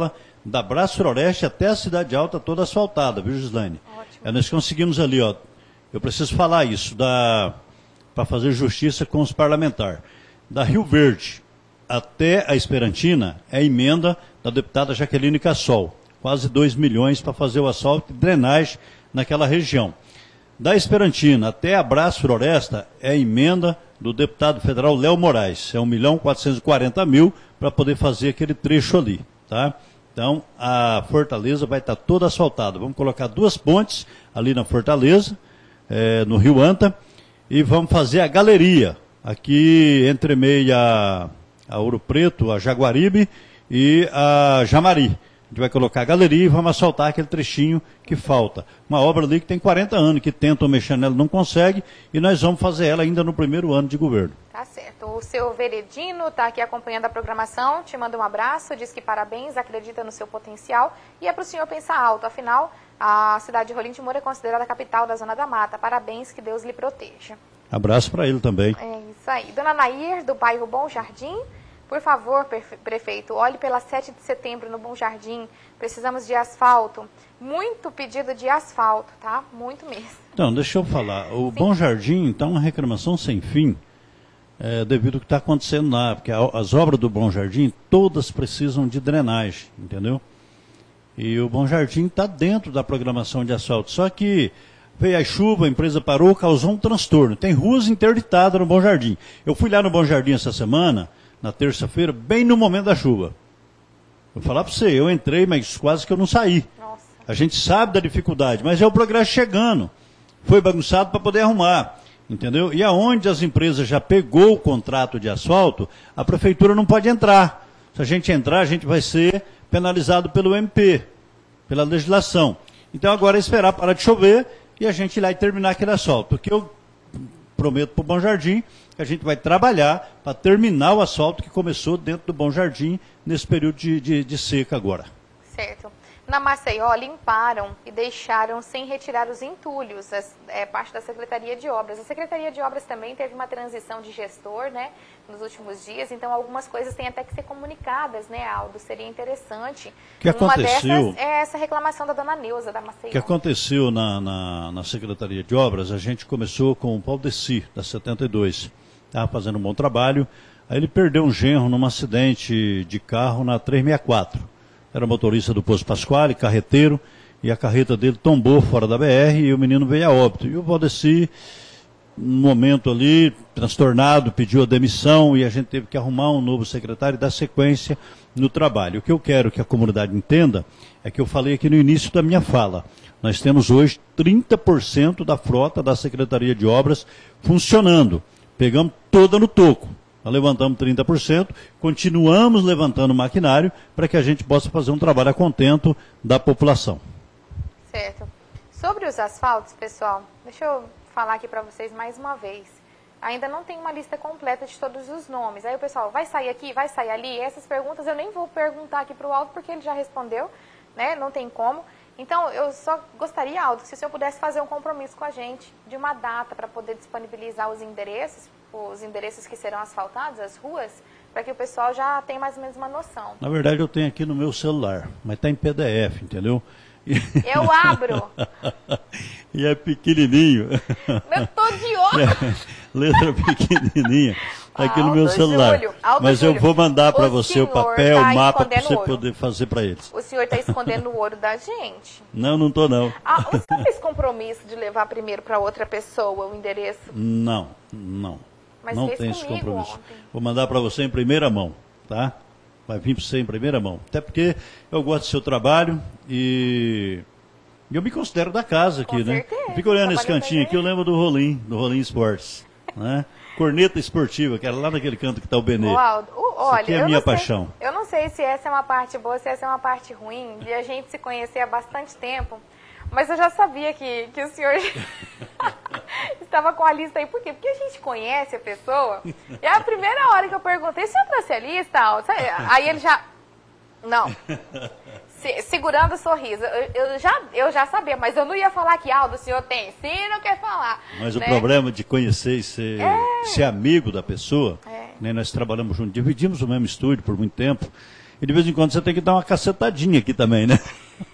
S2: da Brás Floreste até a Cidade Alta toda asfaltada, viu, Gislaine? É, nós conseguimos ali, ó, eu preciso falar isso, para fazer justiça com os parlamentares. Da Rio Verde até a Esperantina é emenda da deputada Jaqueline Cassol, quase dois milhões para fazer o asfalto e drenagem naquela região. Da Esperantina até a Brás Floresta é emenda do deputado federal Léo Moraes, é um milhão quatrocentos e quarenta mil para poder fazer aquele trecho ali, tá? Então, a Fortaleza vai estar toda asfaltada. Vamos colocar duas pontes ali na Fortaleza, é, no Rio Anta, e vamos fazer a galeria, aqui entre meia a Ouro Preto, a Jaguaribe e a Jamari. A gente vai colocar a galeria e vamos asfaltar aquele trechinho que falta. Uma obra ali que tem quarenta anos, que tentam mexer nela, não consegue, e nós vamos fazer ela ainda no primeiro ano de governo.
S1: Tá certo. O seu Veredino está aqui acompanhando a programação, te manda um abraço, diz que parabéns, acredita no seu potencial, e é para o senhor pensar alto. Afinal, a cidade de Rolim de Moura é considerada a capital da Zona da Mata. Parabéns, que Deus lhe proteja.
S2: Abraço para ele também.
S1: É isso aí. Dona Nair, do bairro Bom Jardim. Por favor, prefeito, olhe pela sete de setembro no Bom Jardim. Precisamos de asfalto. Muito pedido de asfalto, tá? Muito mesmo.
S2: Então, deixa eu falar. O Sim. Bom Jardim está uma reclamação sem fim, é, devido ao que está acontecendo lá. Porque a, as obras do Bom Jardim, todas precisam de drenagem, entendeu? E o Bom Jardim está dentro da programação de asfalto. Só que veio a chuva, a empresa parou, causou um transtorno. Tem ruas interditadas no Bom Jardim. Eu fui lá no Bom Jardim essa semana, na terça-feira, bem no momento da chuva. Vou falar para você, eu entrei, mas quase que eu não saí.
S1: Nossa.
S2: A gente sabe da dificuldade, mas é o progresso chegando. Foi bagunçado para poder arrumar, entendeu? E aonde as empresas já pegou o contrato de asfalto, a prefeitura não pode entrar. Se a gente entrar, a gente vai ser penalizado pelo M P, pela legislação. Então agora é esperar parar de chover e a gente ir lá e terminar aquele asfalto. Porque eu prometo para o Bom Jardim que a gente vai trabalhar para terminar o asfalto que começou dentro do Bom Jardim nesse período de, de, de seca agora.
S1: Certo. Na Maceió, limparam e deixaram sem retirar os entulhos, as, é parte da Secretaria de Obras. A Secretaria de Obras também teve uma transição de gestor, né, nos últimos dias, então algumas coisas têm até que ser comunicadas, né, Aldo? Seria interessante.
S2: O que aconteceu?
S1: Uma dessas é essa reclamação da dona Neuza, da Maceió.
S2: O que aconteceu na, na, na Secretaria de Obras, a gente começou com o Paulo Deci, da setenta e dois. Estava fazendo um bom trabalho, aí ele perdeu um genro num acidente de carro na trezentos e sessenta e quatro. Era motorista do Poço Pasquale, carreteiro, e a carreta dele tombou fora da B R e o menino veio a óbito. E o Valdeci, num momento ali, transtornado, pediu a demissão e a gente teve que arrumar um novo secretário e dar sequência no trabalho. O que eu quero que a comunidade entenda é que eu falei aqui no início da minha fala. Nós temos hoje trinta por cento da frota da Secretaria de Obras funcionando. Pegamos toda no toco. Nós levantamos trinta por cento, continuamos levantando maquinário para que a gente possa fazer um trabalho a contento da população.
S1: Certo. Sobre os asfaltos, pessoal, deixa eu falar aqui para vocês mais uma vez. Ainda não tem uma lista completa de todos os nomes. Aí o pessoal, vai sair aqui, vai sair ali? Essas perguntas eu nem vou perguntar aqui para o Aldo, porque ele já respondeu, né? Não tem como. Então, eu só gostaria, Aldo, que se o senhor pudesse fazer um compromisso com a gente de uma data para poder disponibilizar os endereços, os endereços que serão asfaltados, as ruas, para que o pessoal já tenha mais ou menos uma noção.
S2: Na verdade, eu tenho aqui no meu celular, mas está em P D F, entendeu?
S1: Eu abro.
S2: E é pequenininho.
S1: Eu tô de olho.
S2: Letra pequenininha. Está aqui no meu
S1: Aldo
S2: celular.
S1: Júlio, Aldo
S2: Mas
S1: Júlio,
S2: eu vou mandar para você o papel,
S1: tá
S2: o mapa, para você
S1: ouro.
S2: poder fazer para eles.
S1: O senhor está escondendo o ouro da gente.
S2: Não, não estou não.
S1: Ah, o senhor fez compromisso de levar primeiro para outra pessoa o endereço?
S2: Não, não.
S1: Mas
S2: não
S1: fez
S2: tem esse compromisso.
S1: Ontem.
S2: Vou mandar para você em primeira mão, tá? Vai vir para você em primeira mão. Até porque eu gosto do seu trabalho e eu me considero da casa aqui,
S1: Com
S2: né?
S1: certeza.
S2: Fico olhando esse
S1: Trabalho
S2: cantinho aqui, eu lembro do Rolim, do Rolim Esportes, né? Corneta esportiva, que era lá naquele canto que está o Benê.
S1: O Aldo, o, olha,
S2: Isso aqui é a
S1: eu
S2: minha
S1: não sei,
S2: paixão.
S1: Eu não sei se essa é uma parte boa, se essa é uma parte ruim, de a gente se conhecer há bastante tempo, mas eu já sabia que, que o senhor estava com a lista aí. Por quê? Porque a gente conhece a pessoa, e a primeira hora que eu perguntei, você trouxe a lista, Aldo? Aí ele já... Não. Se, segurando o sorriso. Eu, eu, já, eu já sabia, mas eu não ia falar que, Aldo, o senhor tem. Sim, não quer falar.
S2: Mas
S1: né?
S2: o problema de conhecer e ser,
S1: é.
S2: ser amigo da pessoa,
S1: é.
S2: né, nós trabalhamos juntos, dividimos o mesmo estúdio por muito tempo, E de vez em quando você tem que dar uma cacetadinha aqui também, né?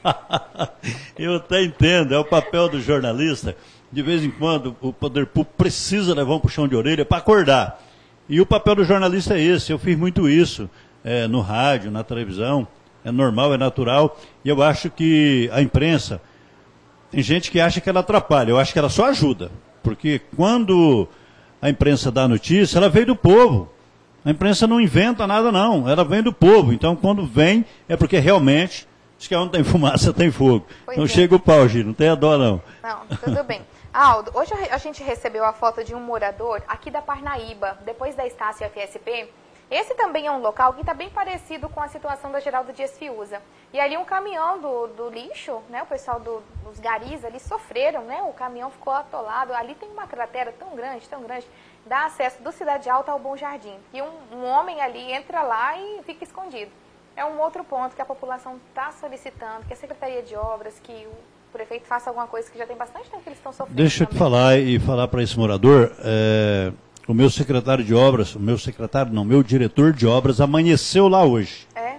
S2: Eu até entendo, é o papel do jornalista. De vez em quando o poder público precisa levar um puxão de orelha para acordar. E o papel do jornalista é esse. Eu fiz muito isso é, no rádio, na televisão. É normal, é natural. E eu acho que a imprensa, tem gente que acha que ela atrapalha. Eu acho que ela só ajuda. Porque quando a imprensa dá a notícia, ela veio do povo. A imprensa não inventa nada, não. Ela vem do povo. Então, quando vem, é porque realmente, diz que onde tem fumaça, tem fogo. Pois não é. Chega o pau, Gil. Não tenha dó, não.
S1: Não, tudo bem. Aldo, hoje a gente recebeu a foto de um morador aqui da Parnaíba, depois da Estácio F S P. Esse também é um local que está bem parecido com a situação da Geraldo Dias Fiuza. E ali um caminhão do, do lixo, né, o pessoal do, dos garis ali sofreram, né, o caminhão ficou atolado. Ali tem uma cratera tão grande, tão grande, dá acesso do Cidade Alta ao Bom Jardim. E um, um homem ali entra lá e fica escondido. É um outro ponto que a população está solicitando, que a Secretaria de Obras, que o prefeito faça alguma coisa, que já tem bastante tempo que eles estão sofrendo.
S2: Deixa eu te falar e falar para esse morador, é, o meu secretário de obras, o meu secretário não, meu diretor de obras amanheceu lá hoje. É?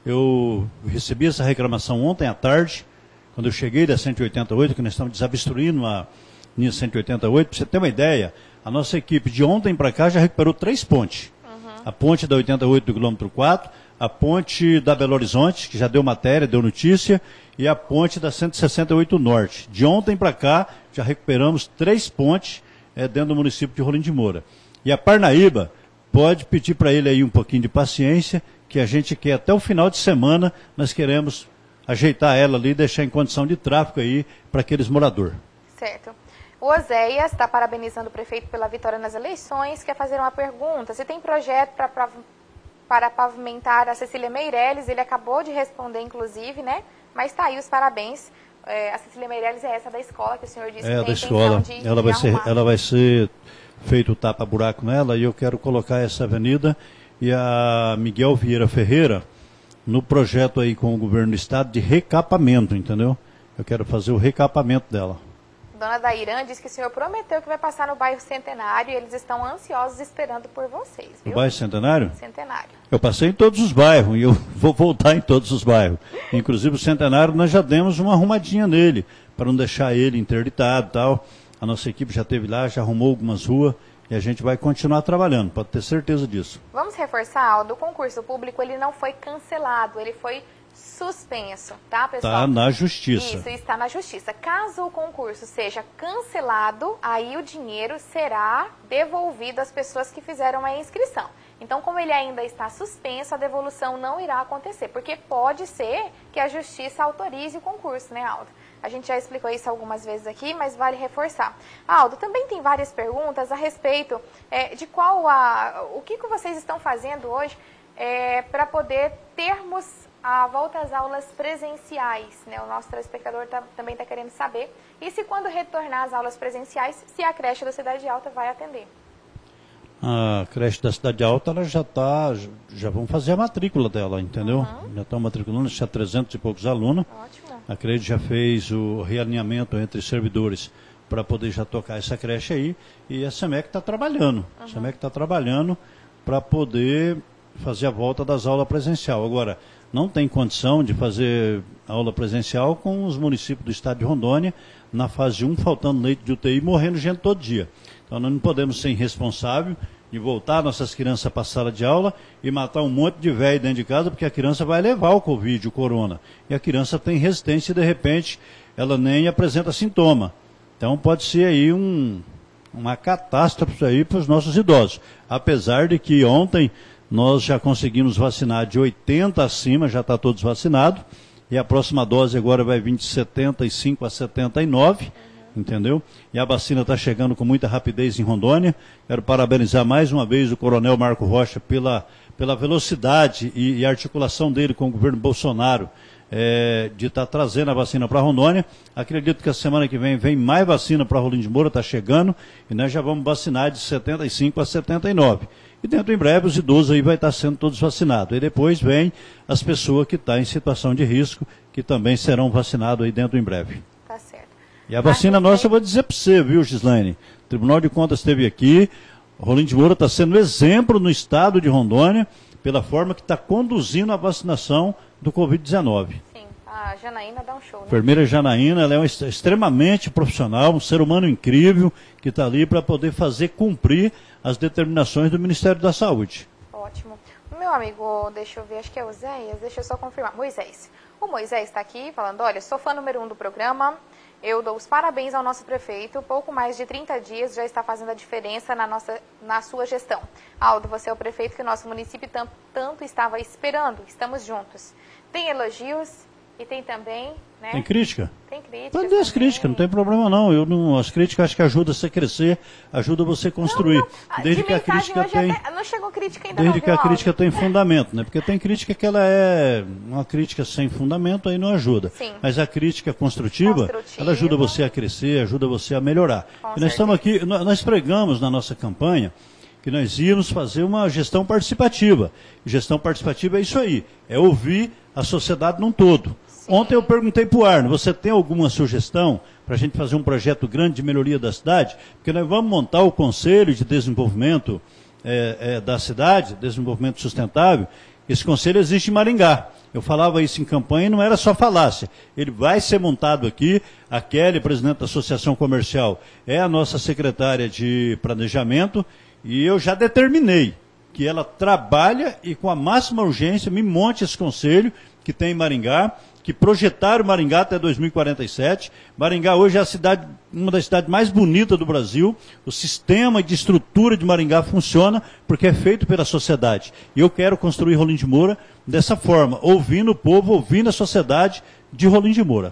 S2: Eu recebi essa reclamação ontem à tarde, quando eu cheguei da cento e oitenta e oito, que nós estamos desobstruindo a linha cento e oitenta e oito, para você ter uma ideia, a nossa equipe de ontem para cá já recuperou três pontes. Uhum. A ponte da oitenta e oito do quilômetro quatro, a ponte da Belo Horizonte, que já deu matéria, deu notícia, e a ponte da cento e sessenta e oito Norte. De ontem para cá, já recuperamos três pontes é, dentro do município de Rolim de Moura. E a Parnaíba, pode pedir para ele aí um pouquinho de paciência, que a gente quer até o final de semana, nós queremos ajeitar ela ali e deixar em condição de tráfego aí para aqueles moradores.
S1: Certo. O Oséias está parabenizando o prefeito pela vitória nas eleições, quer fazer uma pergunta. Se tem projeto para para pavimentar a Cecília Meirelles, ele acabou de responder, inclusive, né? Mas está aí os parabéns. É, a Cecília Meirelles é essa da escola que o senhor disse
S2: é,
S1: que tem
S2: da escola.
S1: De,
S2: ela,
S1: de
S2: vai ser, ela vai ser feito o tapa-buraco nela e eu quero colocar essa avenida e a Miguel Vieira Ferreira no projeto aí com o governo do estado de recapamento, entendeu? Eu quero fazer o recapamento dela.
S1: Dona Dairã diz que o senhor prometeu que vai passar no bairro Centenário e eles estão ansiosos esperando por vocês, viu?
S2: No bairro Centenário?
S1: Centenário.
S2: Eu passei em todos os bairros e eu vou voltar em todos os bairros. Inclusive o Centenário nós já demos uma arrumadinha nele, para não deixar ele interditado e tal. A nossa equipe já esteve lá, já arrumou algumas ruas e a gente vai continuar trabalhando, pode ter certeza disso.
S1: Vamos reforçar, Aldo, o concurso público ele não foi cancelado, ele foi suspenso, tá, pessoal?
S2: Está na justiça.
S1: Isso, está na justiça. Caso o concurso seja cancelado, aí o dinheiro será devolvido às pessoas que fizeram a inscrição. Então, como ele ainda está suspenso, a devolução não irá acontecer, porque pode ser que a justiça autorize o concurso, né, Aldo? A gente já explicou isso algumas vezes aqui, mas vale reforçar. Aldo, também tem várias perguntas a respeito é, de qual a... o que, que vocês estão fazendo hoje é, para poder termos a volta às aulas presenciais, né? O nosso telespectador tá, também está querendo saber. E se quando retornar às aulas presenciais, se a creche da Cidade Alta vai atender?
S2: A creche da Cidade Alta, ela já está, já vão fazer a matrícula dela, entendeu? Uhum. Já estão matriculando, já trezentos e poucos alunos.
S1: Ótimo.
S2: A creche já fez o realinhamento entre servidores para poder já tocar essa creche aí. E a SEMEC está trabalhando. Uhum. A SEMEC está trabalhando para poder fazer a volta das aulas presencial. Agora, não tem condição de fazer aula presencial com os municípios do estado de Rondônia, na fase um, faltando leite de U T I, morrendo gente todo dia. Então nós não podemos ser irresponsáveis de voltar nossas crianças para a sala de aula e matar um monte de velho dentro de casa, porque a criança vai levar o Covid, o corona. E a criança tem resistência e de repente ela nem apresenta sintoma. Então pode ser aí um, uma catástrofe aí para os nossos idosos. Apesar de que ontem nós já conseguimos vacinar de oitenta acima, já está todos vacinados, e a próxima dose agora vai vir de setenta e cinco a setenta e nove, uhum. Entendeu? E a vacina está chegando com muita rapidez em Rondônia. Quero parabenizar mais uma vez o coronel Marco Rocha pela, pela velocidade e, e articulação dele com o governo Bolsonaro, é, de estar tá trazendo a vacina para Rondônia. Acredito que a semana que vem vem mais vacina para Rolim de Moura, está chegando, e nós já vamos vacinar de setenta e cinco a setenta e nove. E dentro em breve os idosos aí vai estar sendo todos vacinados. E depois vem as pessoas que estão em situação de risco, que também serão vacinados aí dentro em breve.
S1: Tá certo.
S2: E a vacina nossa, eu vou dizer para você, viu, Gislaine? O Tribunal de Contas esteve aqui, Rolim de Moura está sendo exemplo no estado de Rondônia pela forma que está conduzindo a vacinação do Covid dezenove.
S1: Sim, a Janaína dá um show, né?
S2: A enfermeira Janaína, ela é uma, extremamente profissional, um ser humano incrível, que está ali para poder fazer cumprir as determinações do Ministério da Saúde.
S1: Ótimo. Meu amigo, deixa eu ver, acho que é o Zéias, deixa eu só confirmar. Moisés. O Moisés está aqui falando, olha, sou fã número um do programa, eu dou os parabéns ao nosso prefeito, pouco mais de trinta dias já está fazendo a diferença na, nossa, na sua gestão. Aldo, você é o prefeito que o nosso município tanto, tanto estava esperando, estamos juntos. Tem elogios e tem também, né?
S2: Tem crítica?
S1: Tem crítica.
S2: Pode ter as críticas, não tem problema não. Eu não. As críticas acho que ajudam você a crescer, ajuda você a construir. Não, não.
S1: De
S2: Desde que a crítica tem.
S1: Até, não chegou crítica ainda.
S2: Desde
S1: não,
S2: que a
S1: Aldo?
S2: crítica tem fundamento, né? Porque tem crítica que ela é uma crítica sem fundamento, aí não ajuda.
S1: Sim.
S2: Mas a crítica construtiva,
S1: construtiva,
S2: ela ajuda você a crescer, ajuda você a melhorar.
S1: Com
S2: e nós
S1: certeza.
S2: estamos aqui, nós pregamos na nossa campanha que nós íamos fazer uma gestão participativa. E gestão participativa é isso aí, é ouvir a sociedade num todo. Ontem eu perguntei para o Arno, você tem alguma sugestão para a gente fazer um projeto grande de melhoria da cidade? Porque nós vamos montar o Conselho de Desenvolvimento é, é, da cidade, Desenvolvimento Sustentável. Esse conselho existe em Maringá. Eu falava isso em campanha e não era só falácia. Ele vai ser montado aqui. A Kelly, presidente da Associação Comercial, é a nossa secretária de Planejamento. E eu já determinei que ela trabalha e com a máxima urgência me monte esse conselho que tem em Maringá, que projetaram Maringá até dois mil e quarenta e sete. Maringá hoje é a cidade, uma das cidades mais bonitas do Brasil. O sistema de estrutura de Maringá funciona porque é feito pela sociedade. E eu quero construir Rolim de Moura dessa forma, ouvindo o povo, ouvindo a sociedade de Rolim de Moura.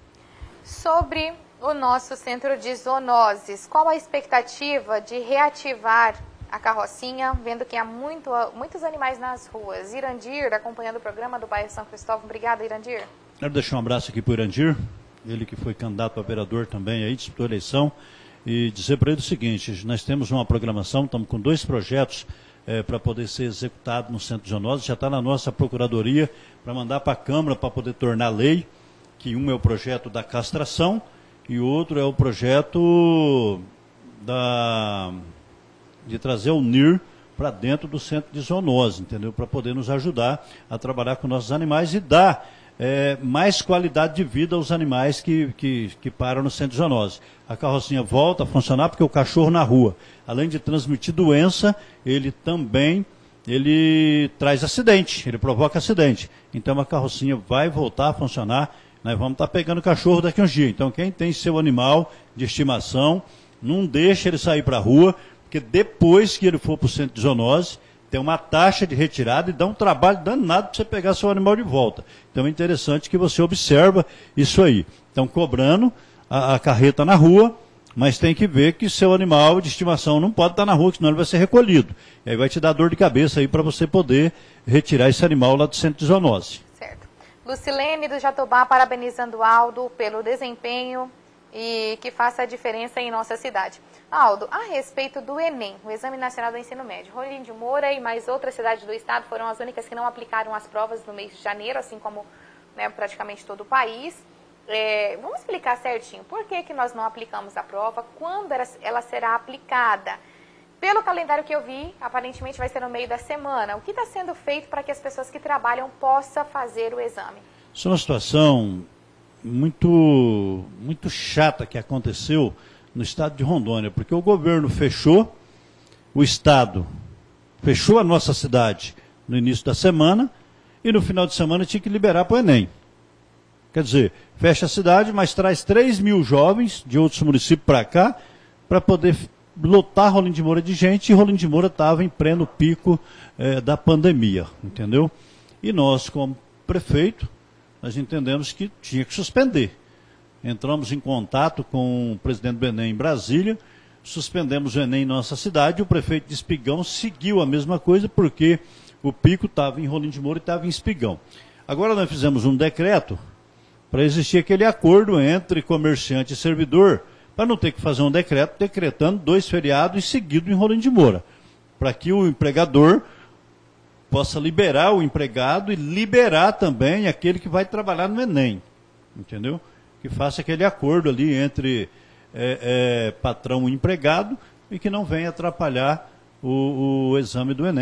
S1: Sobre o nosso centro de zoonoses, qual a expectativa de reativar a carrocinha, vendo que há muito, muitos animais nas ruas? Irandir, acompanhando o programa do bairro São Cristóvão. Obrigada, Irandir.
S2: Quero deixar um abraço aqui para o Irandir, ele que foi candidato a vereador também, aí disputou a eleição, e dizer para ele o seguinte, nós temos uma programação, estamos com dois projetos é, para poder ser executado no centro de zoonoses, já está na nossa procuradoria para mandar para a Câmara para poder tornar lei, que um é o projeto da castração e o outro é o projeto da, de trazer o N I R para dentro do centro de zoonose, entendeu? Para poder nos ajudar a trabalhar com nossos animais e dar É, mais qualidade de vida aos animais que, que, que param no centro de zoonose. A carrocinha volta a funcionar porque o cachorro na rua, além de transmitir doença, ele também ele traz acidente, ele provoca acidente. Então a carrocinha vai voltar a funcionar, nós vamos estar pegando cachorro daqui a uns dias. Então quem tem seu animal de estimação, não deixa ele sair para a rua, porque depois que ele for para o centro de zoonose, tem uma taxa de retirada e dá um trabalho danado para você pegar seu animal de volta. Então é interessante que você observa isso aí. Estão cobrando a, a carreta na rua, mas tem que ver que seu animal de estimação não pode estar na rua, senão ele vai ser recolhido. E aí vai te dar dor de cabeça aí para você poder retirar esse animal lá do centro de zoonose.
S1: Certo. Lucilene do Jatobá parabenizando o Aldo pelo desempenho e que faça a diferença em nossa cidade. Aldo, a respeito do Enem, o Exame Nacional do Ensino Médio, Rolim de Moura e mais outras cidades do estado foram as únicas que não aplicaram as provas no mês de janeiro, assim como, né, praticamente todo o país. É, vamos explicar certinho por que, que nós não aplicamos a prova, quando ela será aplicada. Pelo calendário que eu vi, aparentemente vai ser no meio da semana. O que está sendo feito para que as pessoas que trabalham possam fazer o exame?
S2: Isso é uma situação muito, muito chata que aconteceu no estado de Rondônia, porque o governo fechou o estado, fechou a nossa cidade no início da semana e no final de semana tinha que liberar para o Enem. Quer dizer, fecha a cidade, mas traz três mil jovens de outros municípios para cá para poder lotar Rolim de Moura de gente, e Rolim de Moura estava em pleno pico eh, da pandemia, entendeu? E nós, como prefeito, nós entendemos que tinha que suspender. Entramos em contato com o presidente do Enem em Brasília, suspendemos o Enem em nossa cidade, o prefeito de Espigão seguiu a mesma coisa, porque o pico estava em Rolim de Moura e estava em Espigão. Agora nós fizemos um decreto para existir aquele acordo entre comerciante e servidor, para não ter que fazer um decreto decretando dois feriados seguidos em Rolim de Moura, para que o empregador possa liberar o empregado e liberar também aquele que vai trabalhar no Enem, entendeu? Que faça aquele acordo ali entre é, é, patrão e empregado e que não venha atrapalhar o, o exame do Enem,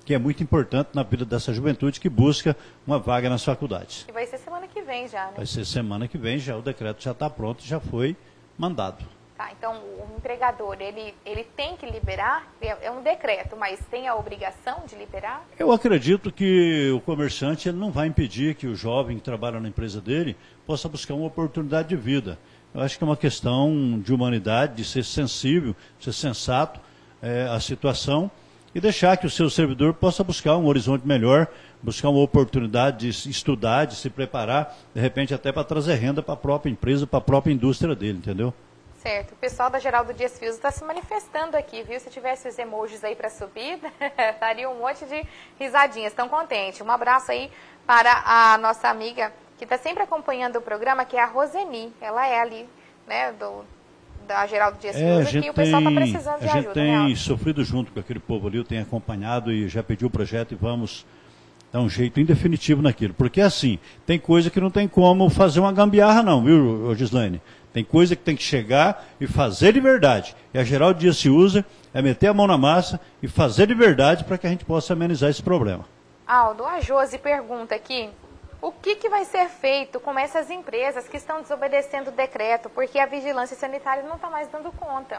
S2: que é muito importante na vida dessa juventude que busca uma vaga nas faculdades.
S1: E vai ser semana que vem já, né?
S2: Vai ser semana que vem, já o decreto já está pronto, já foi mandado.
S1: Tá, então o empregador, ele, ele tem que liberar, é um decreto, mas tem a obrigação de liberar?
S2: Eu acredito que o comerciante ele não vai impedir que o jovem que trabalha na empresa dele possa buscar uma oportunidade de vida. Eu acho que é uma questão de humanidade, de ser sensível, ser sensato é, à situação e deixar que o seu servidor possa buscar um horizonte melhor, buscar uma oportunidade de estudar, de se preparar, de repente até para trazer renda para a própria empresa, para a própria indústria dele, entendeu?
S1: Certo. O pessoal da Geraldo Dias Fios está se manifestando aqui, viu? Se tivesse os emojis aí para subir, estaria um monte de risadinhas. Estão contentes. Um abraço aí para a nossa amiga que está sempre acompanhando o programa, que é a Roseni. Ela é ali, né, do, da Geraldo Dias Fios, é, aqui o pessoal está precisando de ajuda.
S2: A gente tem né, sofrido junto com aquele povo ali, eu tenho acompanhado e já pedi o projeto e vamos dar um jeito indefinitivo naquilo. Porque assim, tem coisa que não tem como fazer uma gambiarra não, viu, Gislaine? Tem coisa que tem que chegar e fazer de verdade. E a Geraldo Dias se usa, é meter a mão na massa e fazer de verdade para que a gente possa amenizar esse problema.
S1: Aldo, a Josi pergunta aqui, o que, que vai ser feito com essas empresas que estão desobedecendo o decreto, porque a vigilância sanitária não está mais dando conta?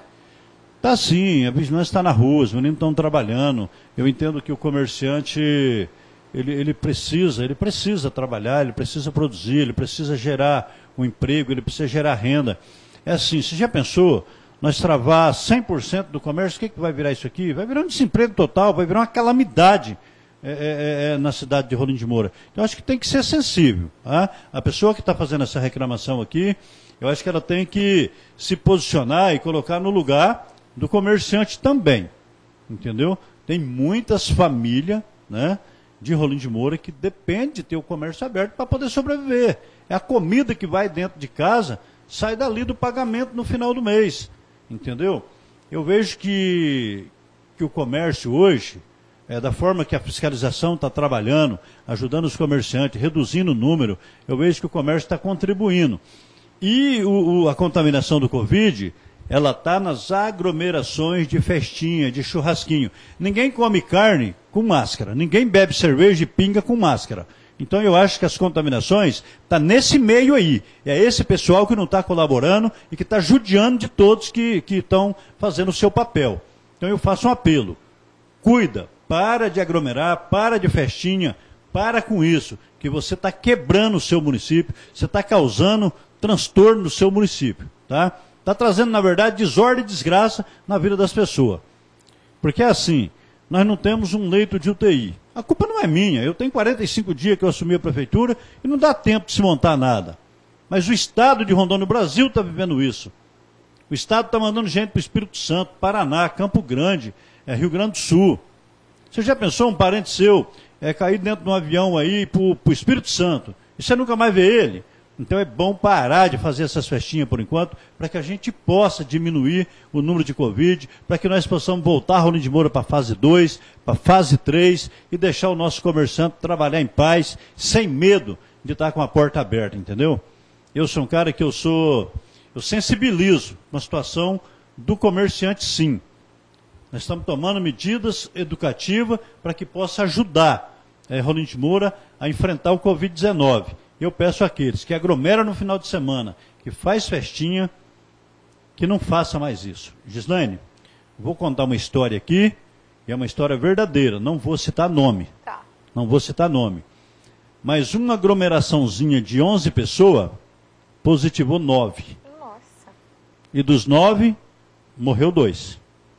S2: Tá sim, a vigilância está na rua, os meninos estão trabalhando. Eu entendo que o comerciante, ele, ele precisa, ele precisa trabalhar, ele precisa produzir, ele precisa gerar um emprego, ele precisa gerar renda. É assim, você já pensou, nós travar cem por cento do comércio, o que, que vai virar isso aqui? Vai virar um desemprego total, vai virar uma calamidade é, é, é, na cidade de Rolim de Moura. Então, acho que tem que ser sensível. Tá? A pessoa que está fazendo essa reclamação aqui, eu acho que ela tem que se posicionar e colocar no lugar do comerciante também. Entendeu? Tem muitas famílias, né, de Rolim de Moura que dependem de ter o comércio aberto para poder sobreviver. É a comida que vai dentro de casa, sai dali do pagamento no final do mês. Entendeu? Eu vejo que, que o comércio hoje, é, da forma que a fiscalização está trabalhando, ajudando os comerciantes, reduzindo o número, eu vejo que o comércio está contribuindo. E o, o, a contaminação do Covid, ela está nas aglomerações de festinha, de churrasquinho. Ninguém come carne com máscara, ninguém bebe cerveja e pinga com máscara. Então eu acho que as contaminações estão tá nesse meio aí. É esse pessoal que não está colaborando e que está judiando de todos que estão fazendo o seu papel. Então eu faço um apelo. Cuida, para de aglomerar, para de festinha, para com isso, que você está quebrando o seu município, você está causando transtorno no seu município. Tá? Está trazendo, na verdade, desordem e desgraça na vida das pessoas. Porque é assim, nós não temos um leito de U T I. A culpa não é minha, eu tenho quarenta e cinco dias que eu assumi a prefeitura e não dá tempo de se montar nada. Mas o Estado de Rondônia, o Brasil está vivendo isso. O Estado está mandando gente para o Espírito Santo, Paraná, Campo Grande, é, Rio Grande do Sul. Você já pensou um parente seu é, cair dentro de um avião aí para o Espírito Santo e você nunca mais vê ele? Então é bom parar de fazer essas festinhas por enquanto, para que a gente possa diminuir o número de Covid, para que nós possamos voltar a Rolim de Moura para a fase dois, para a fase três e deixar o nosso comerciante trabalhar em paz, sem medo de estar com a porta aberta, entendeu? Eu sou um cara que eu sou, eu sensibilizo com a situação do comerciante sim. Nós estamos tomando medidas educativas para que possa ajudar é, Rolim de Moura a enfrentar o Covid dezenove. Eu peço àqueles que aglomeram no final de semana, que faz festinha, que não faça mais isso. Gislaine, vou contar uma história aqui, e é uma história verdadeira, não vou citar nome.
S1: Tá.
S2: Não vou citar nome. Mas uma aglomeraçãozinha de onze pessoas, positivou nove.
S1: Nossa.
S2: E dos nove, morreu dois.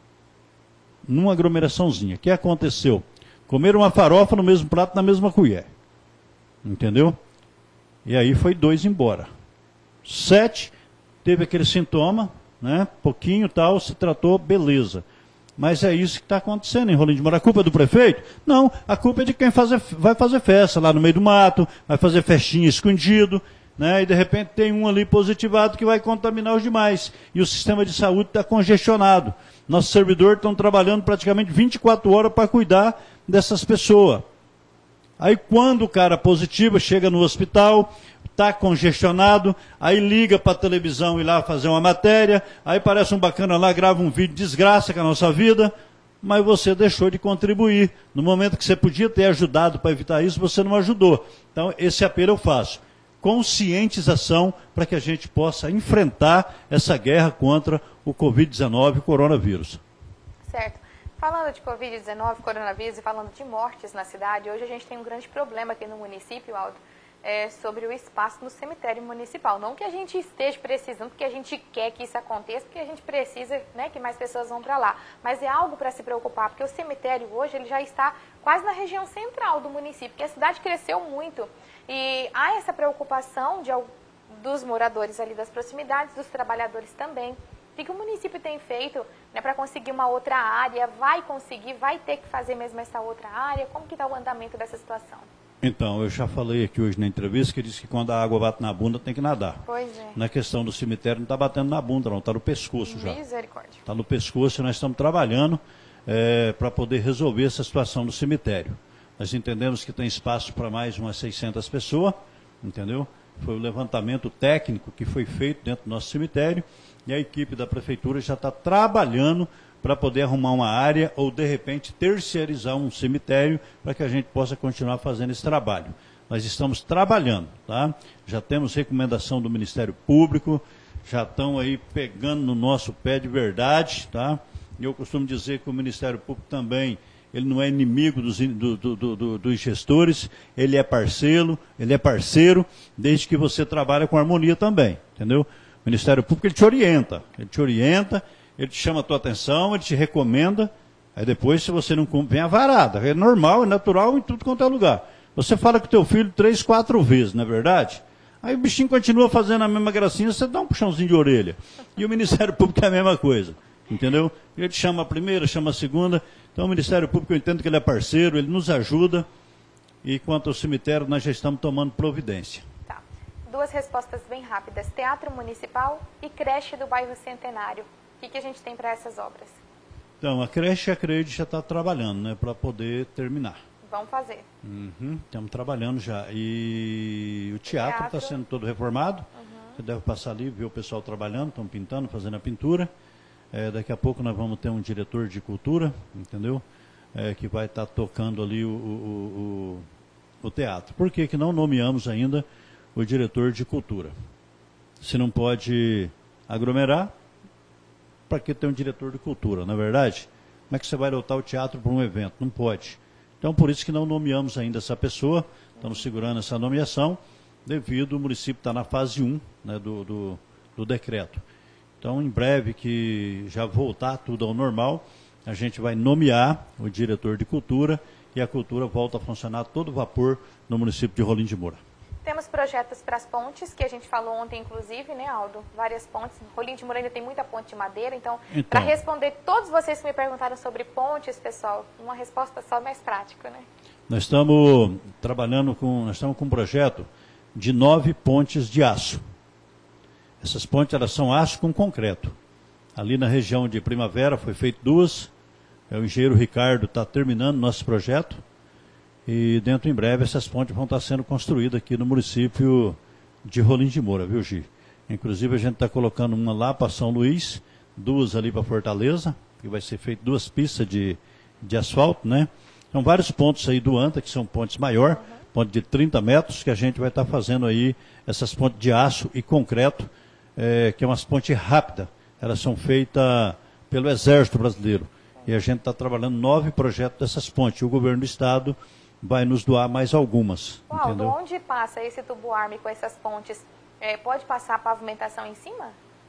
S2: Numa aglomeraçãozinha. O que aconteceu? Comeram uma farofa no mesmo prato, na mesma colher. Entendeu? E aí foi dois embora. Sete, teve aquele sintoma, né? Pouquinho tal, se tratou, beleza. Mas é isso que está acontecendo em Rolim de Moura. A culpa é do prefeito? Não, a culpa é de quem fazer, vai fazer festa lá no meio do mato, vai fazer festinha escondido, né? E de repente tem um ali positivado que vai contaminar os demais. E o sistema de saúde está congestionado. Nossos servidores estão trabalhando praticamente vinte e quatro horas para cuidar dessas pessoas. Aí quando o cara positivo chega no hospital, está congestionado, aí liga para a televisão ir lá fazer uma matéria, aí parece um bacana lá, grava um vídeo, desgraça com a nossa vida, mas você deixou de contribuir. No momento que você podia ter ajudado para evitar isso, você não ajudou. Então, esse apelo eu faço. Conscientização para que a gente possa enfrentar essa guerra contra o covid dezenove, o coronavírus.
S1: Certo. Falando de covid dezenove, coronavírus e falando de mortes na cidade, hoje a gente tem um grande problema aqui no município, Aldo, é, sobre o espaço no cemitério municipal. Não que a gente esteja precisando, porque a gente quer que isso aconteça, porque a gente precisa, né, que mais pessoas vão para lá. Mas é algo para se preocupar, porque o cemitério hoje ele já está quase na região central do município, porque a cidade cresceu muito. E há essa preocupação de, dos moradores ali das proximidades, dos trabalhadores também. O que o município tem feito, né, para conseguir uma outra área? Vai conseguir? Vai ter que fazer mesmo essa outra área? Como que está o andamento dessa situação?
S2: Então, eu já falei aqui hoje na entrevista que disse que quando a água bate na bunda tem que nadar.
S1: Pois é.
S2: Na questão do cemitério não está batendo na bunda não, está no pescoço já.
S1: Misericórdia.
S2: Está no pescoço e nós estamos trabalhando é, para poder resolver essa situação do cemitério. Nós entendemos que tem espaço para mais umas seiscentas pessoas, entendeu? Foi o levantamento técnico que foi feito dentro do nosso cemitério e a equipe da prefeitura já está trabalhando para poder arrumar uma área ou, de repente, terceirizar um cemitério para que a gente possa continuar fazendo esse trabalho. Nós estamos trabalhando, tá? Já temos recomendação do Ministério Público, já estão aí pegando no nosso pé de verdade, tá? E eu costumo dizer que o Ministério Público também, ele não é inimigo dos, do, do, do, dos gestores, ele é parceiro, ele é parceiro, desde que você trabalha com harmonia também, entendeu? O Ministério Público, ele te orienta, ele te orienta, ele te chama a tua atenção, ele te recomenda, aí depois, se você não cumpre, vem a varada. É normal, é natural em tudo quanto é lugar. Você fala com o teu filho três, quatro vezes, não é verdade? Aí o bichinho continua fazendo a mesma gracinha, você dá um puxãozinho de orelha. E o Ministério Público é a mesma coisa, entendeu? Ele te chama a primeira, chama a segunda. Então o Ministério Público, eu entendo que ele é parceiro, ele nos ajuda. E quanto ao cemitério, nós já estamos tomando providência.
S1: Tá. Duas respostas bem rápidas. Teatro Municipal e creche do bairro Centenário. O que, que a gente tem para essas obras?
S2: Então, a creche, a Crede já está trabalhando, né, para poder terminar.
S1: Vamos fazer.
S2: Uhum, estamos trabalhando já. E o teatro está sendo todo reformado. Uhum. Você deve passar ali, ver o pessoal trabalhando, estão pintando, fazendo a pintura. É, daqui a pouco nós vamos ter um diretor de cultura, entendeu? É, que vai estar tá tocando ali o, o, o, o teatro. Por que que não nomeamos ainda o diretor de cultura? Se não pode aglomerar, para que ter um diretor de cultura, não é verdade? Como é que você vai lotar o teatro para um evento? Não pode. Então, por isso que não nomeamos ainda essa pessoa, estamos segurando essa nomeação, devido ao município estar na fase um, né, do, do, do decreto. Então, em breve, que já voltar tudo ao normal, a gente vai nomear o diretor de cultura e a cultura volta a funcionar a todo vapor no município de Rolim de Moura.
S1: Temos projetos para as pontes, que a gente falou ontem, inclusive, né, Aldo? Várias pontes. Rolim de Moura ainda tem muita ponte de madeira. Então, então para responder todos vocês que me perguntaram sobre pontes, pessoal, uma resposta só mais prática, né?
S2: Nós estamos trabalhando com, nós estamos com um projeto de nove pontes de aço. Essas pontes, elas são aço com concreto. Ali na região de Primavera foi feito duas. O engenheiro Ricardo está terminando nosso projeto. E dentro em breve essas pontes vão estar sendo construídas aqui no município de Rolim de Moura, viu, Gi? Inclusive a gente está colocando uma lá para São Luís, duas ali para Fortaleza, que vai ser feito duas pistas de, de asfalto, né? São vários pontos aí do ANTA, que são pontes maior, ponte de trinta metros, que a gente vai estar fazendo aí essas pontes de aço e concreto, é, que é umas pontes rápidas. Elas são feitas pelo Exército Brasileiro. E a gente está trabalhando nove projetos dessas pontes. O governo do estado vai nos doar mais algumas.
S1: Uau,
S2: entendeu?
S1: Onde passa esse tubo-arme com essas pontes? É, pode passar a pavimentação em cima?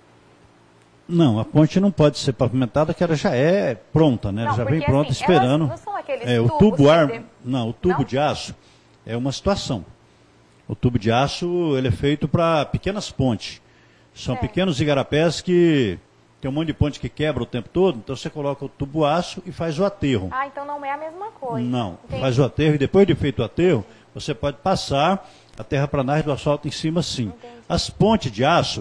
S2: Não, a ponte não pode ser pavimentada, que ela já é pronta, né? Ela
S1: não,
S2: já
S1: porque,
S2: vem pronta
S1: assim,
S2: esperando.
S1: Não são aqueles
S2: é, o
S1: tubos
S2: tubo ar,
S1: de...
S2: não, o tubo
S1: não?
S2: de aço é uma situação. O tubo de aço, ele é feito para pequenas pontes. São é. pequenos igarapés que tem um monte de ponte que quebra o tempo todo, então você coloca o tubo aço e faz o aterro.
S1: Ah, então não é a mesma coisa.
S2: Não,
S1: Entendi.
S2: faz o aterro e depois de feito o aterro, você pode passar a terraplanagem do asfalto em cima sim. Entendi. As pontes de aço,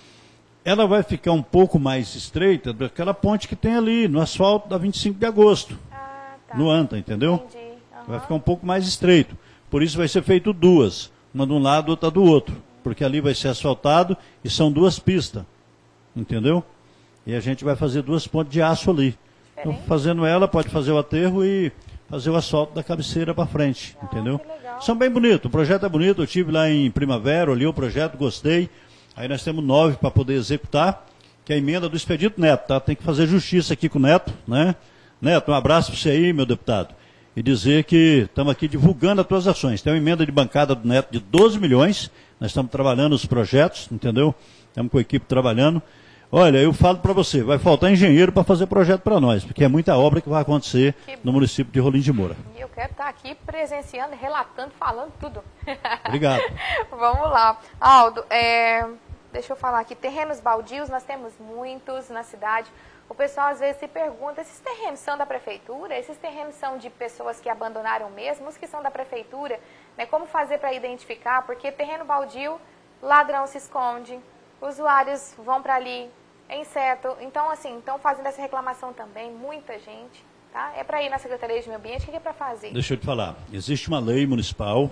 S2: ela vai ficar um pouco mais estreita daquela ponte que tem ali no asfalto da vinte e cinco de agosto, ah, tá. no ANTA, entendeu?
S1: Entendi. Uhum.
S2: Vai ficar um pouco mais estreito. Por isso vai ser feito duas, uma de um lado, outra do outro, porque ali vai ser asfaltado e são duas pistas, entendeu? E a gente vai fazer duas pontes de aço ali. Então, fazendo ela, pode fazer o aterro e fazer o asfalto da cabeceira para frente, ah, entendeu? São bem bonitos, o projeto é bonito, eu estive lá em Primavera, olhei o projeto, gostei. Aí nós temos nove para poder executar, que é a emenda do Expedito Neto, tá? Tem que fazer justiça aqui com o Neto, né? Neto, um abraço para você aí, meu deputado. E dizer que estamos aqui divulgando as tuas ações. Tem uma emenda de bancada do Neto de doze milhões, nós estamos trabalhando os projetos, entendeu? Estamos com a equipe trabalhando. Olha, eu falo para você, vai faltar engenheiro para fazer projeto para nós, porque é muita obra que vai acontecer que no município de Rolim de Moura.
S1: E eu quero estar aqui presenciando, relatando, falando tudo.
S2: Obrigado.
S1: Vamos lá. Aldo, é, deixa eu falar aqui, terrenos baldios, nós temos muitos na cidade. O pessoal às vezes se pergunta, esses terrenos são da prefeitura? Esses terrenos são de pessoas que abandonaram mesmo? Os que são da prefeitura? Né? Como fazer para identificar? Porque terreno baldio, ladrão se esconde, usuários vão para ali, é inseto. Então, assim, estão fazendo essa reclamação também, muita gente. Tá? É para ir na Secretaria de Meio Ambiente, o que é para fazer?
S2: Deixa eu te falar, existe uma lei municipal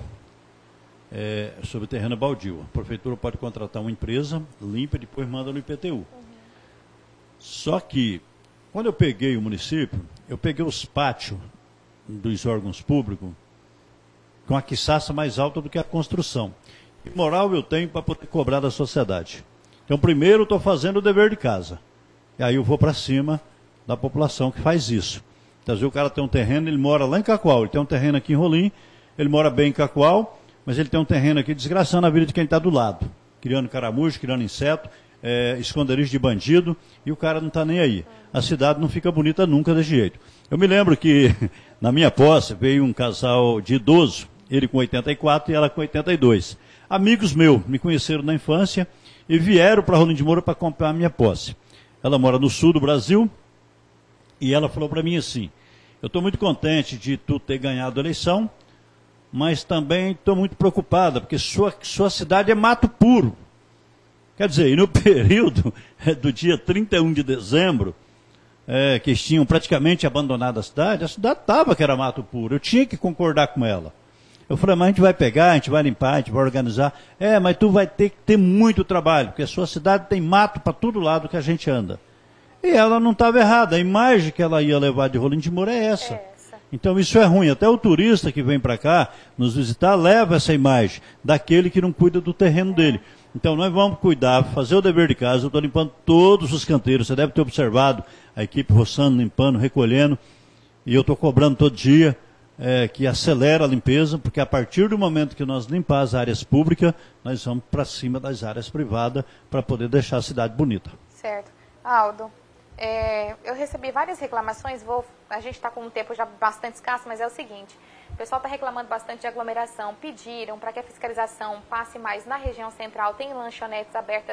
S2: é, sobre terreno baldio. A prefeitura pode contratar uma empresa, limpa e depois manda no I P T U. Uhum. Só que, quando eu peguei o município, eu peguei os pátios dos órgãos públicos com a quiçaça mais alta do que a construção. Que moral eu tenho para poder cobrar da sociedade? Então, primeiro, estou fazendo o dever de casa. E aí eu vou para cima da população que faz isso. Então, às vezes o cara tem um terreno, ele mora lá em Cacoal, ele tem um terreno aqui em Rolim, ele mora bem em Cacoal, mas ele tem um terreno aqui desgraçando a vida de quem está do lado. Criando caramujo, criando inseto, é, esconderijo de bandido, e o cara não está nem aí. A cidade não fica bonita nunca desse jeito. Eu me lembro que, na minha posse, veio um casal de idoso, ele com oitenta e quatro e ela com oitenta e dois. Amigos meus me conheceram na infância e vieram para Rolim de Moura para comprar a minha posse. Ela mora no sul do Brasil e ela falou para mim assim, eu estou muito contente de tu ter ganhado a eleição, mas também estou muito preocupada, porque sua, sua cidade é mato puro. Quer dizer, e no período do dia trinta e um de dezembro, é, que eles tinham praticamente abandonado a cidade, a cidade estava que era mato puro, eu tinha que concordar com ela. Eu falei, mas a gente vai pegar, a gente vai limpar, a gente vai organizar. É, mas tu vai ter que ter muito trabalho, porque a sua cidade tem mato para todo lado que a gente anda. E ela não estava errada, a imagem que ela ia levar de Rolim de Moura é essa. É essa. Então isso é ruim, até o turista que vem para cá nos visitar leva essa imagem daquele que não cuida do terreno dele. Então nós vamos cuidar, fazer o dever de casa, eu estou limpando todos os canteiros, você deve ter observado a equipe roçando, limpando, recolhendo, e eu estou cobrando todo dia. É, que acelera a limpeza, porque a partir do momento que nós limpar as áreas públicas, nós vamos para cima das áreas privadas para poder deixar a cidade bonita.
S1: Certo. Aldo, é, eu recebi várias reclamações, vou, a gente está com um tempo já bastante escasso, mas é o seguinte, o pessoal está reclamando bastante de aglomeração, pediram para que a fiscalização passe mais na região central, tem lanchonetes abertas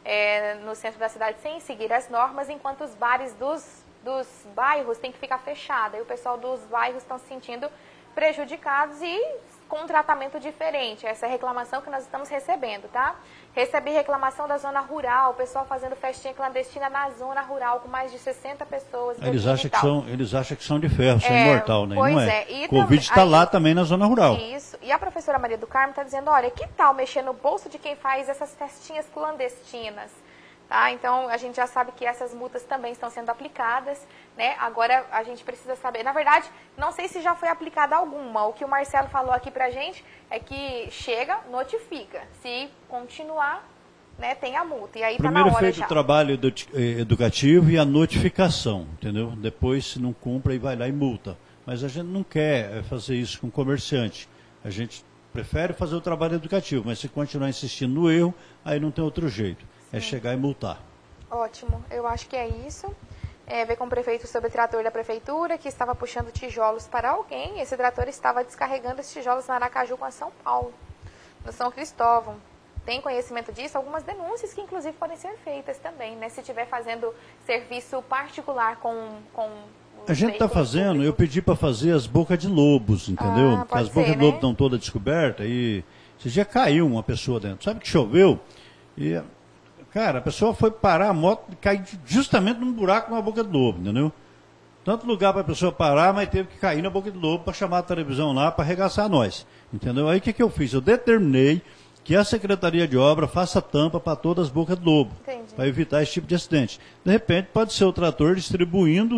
S1: é, no centro da cidade sem seguir as normas, enquanto os bares dos dos bairros tem que ficar fechada, e o pessoal dos bairros estão se sentindo prejudicados e com um tratamento diferente. Essa é a reclamação que nós estamos recebendo, tá? Recebi reclamação da zona rural, o pessoal fazendo festinha clandestina na zona rural com mais de sessenta pessoas.
S2: Eles acham que são, eles acham que são de ferro, são
S1: é,
S2: imortal, né?
S1: Pois
S2: não
S1: é.
S2: é. O Covid está lá também na zona rural.
S1: Isso. E a professora Maria do Carmo está dizendo, olha, que tal mexer no bolso de quem faz essas festinhas clandestinas? Tá? Então, a gente já sabe que essas multas também estão sendo aplicadas, né? Agora, a gente precisa saber. Na verdade, não sei se já foi aplicada alguma. O que o Marcelo falou aqui pra gente é que chega, notifica. Se continuar, né, tem a multa. E aí tá na hora já.
S2: Primeiro feito o trabalho educativo e a notificação, entendeu? Depois, se não cumpre, aí vai lá e multa. Mas a gente não quer fazer isso com comerciante. A gente prefere fazer o trabalho educativo, mas se continuar insistindo no erro, aí não tem outro jeito. É chegar e multar.
S1: Ótimo, eu acho que é isso. É, ver com o prefeito sobre o trator da prefeitura, que estava puxando tijolos para alguém. Esse trator estava descarregando esses tijolos na Aracaju com a São Paulo, no São Cristóvão. Tem conhecimento disso? Algumas denúncias que, inclusive, podem ser feitas também, né? Se estiver fazendo serviço particular com... com
S2: a gente está fazendo, público. Eu pedi para fazer as bocas de lobos, entendeu?
S1: Ah, pode
S2: as bocas
S1: ser,
S2: de lobo
S1: né?
S2: estão todas descobertas e esse dia caiu uma pessoa dentro. Sabe que choveu e... Cara, a pessoa foi parar a moto e cair justamente num buraco na boca do lobo, entendeu? Tanto lugar para a pessoa parar, mas teve que cair na boca do lobo para chamar a televisão lá para arregaçar nós, entendeu? Aí o que, que eu fiz? Eu determinei que a Secretaria de Obra faça tampa para todas as bocas do lobo, para evitar esse tipo de acidente. De repente, pode ser o trator distribuindo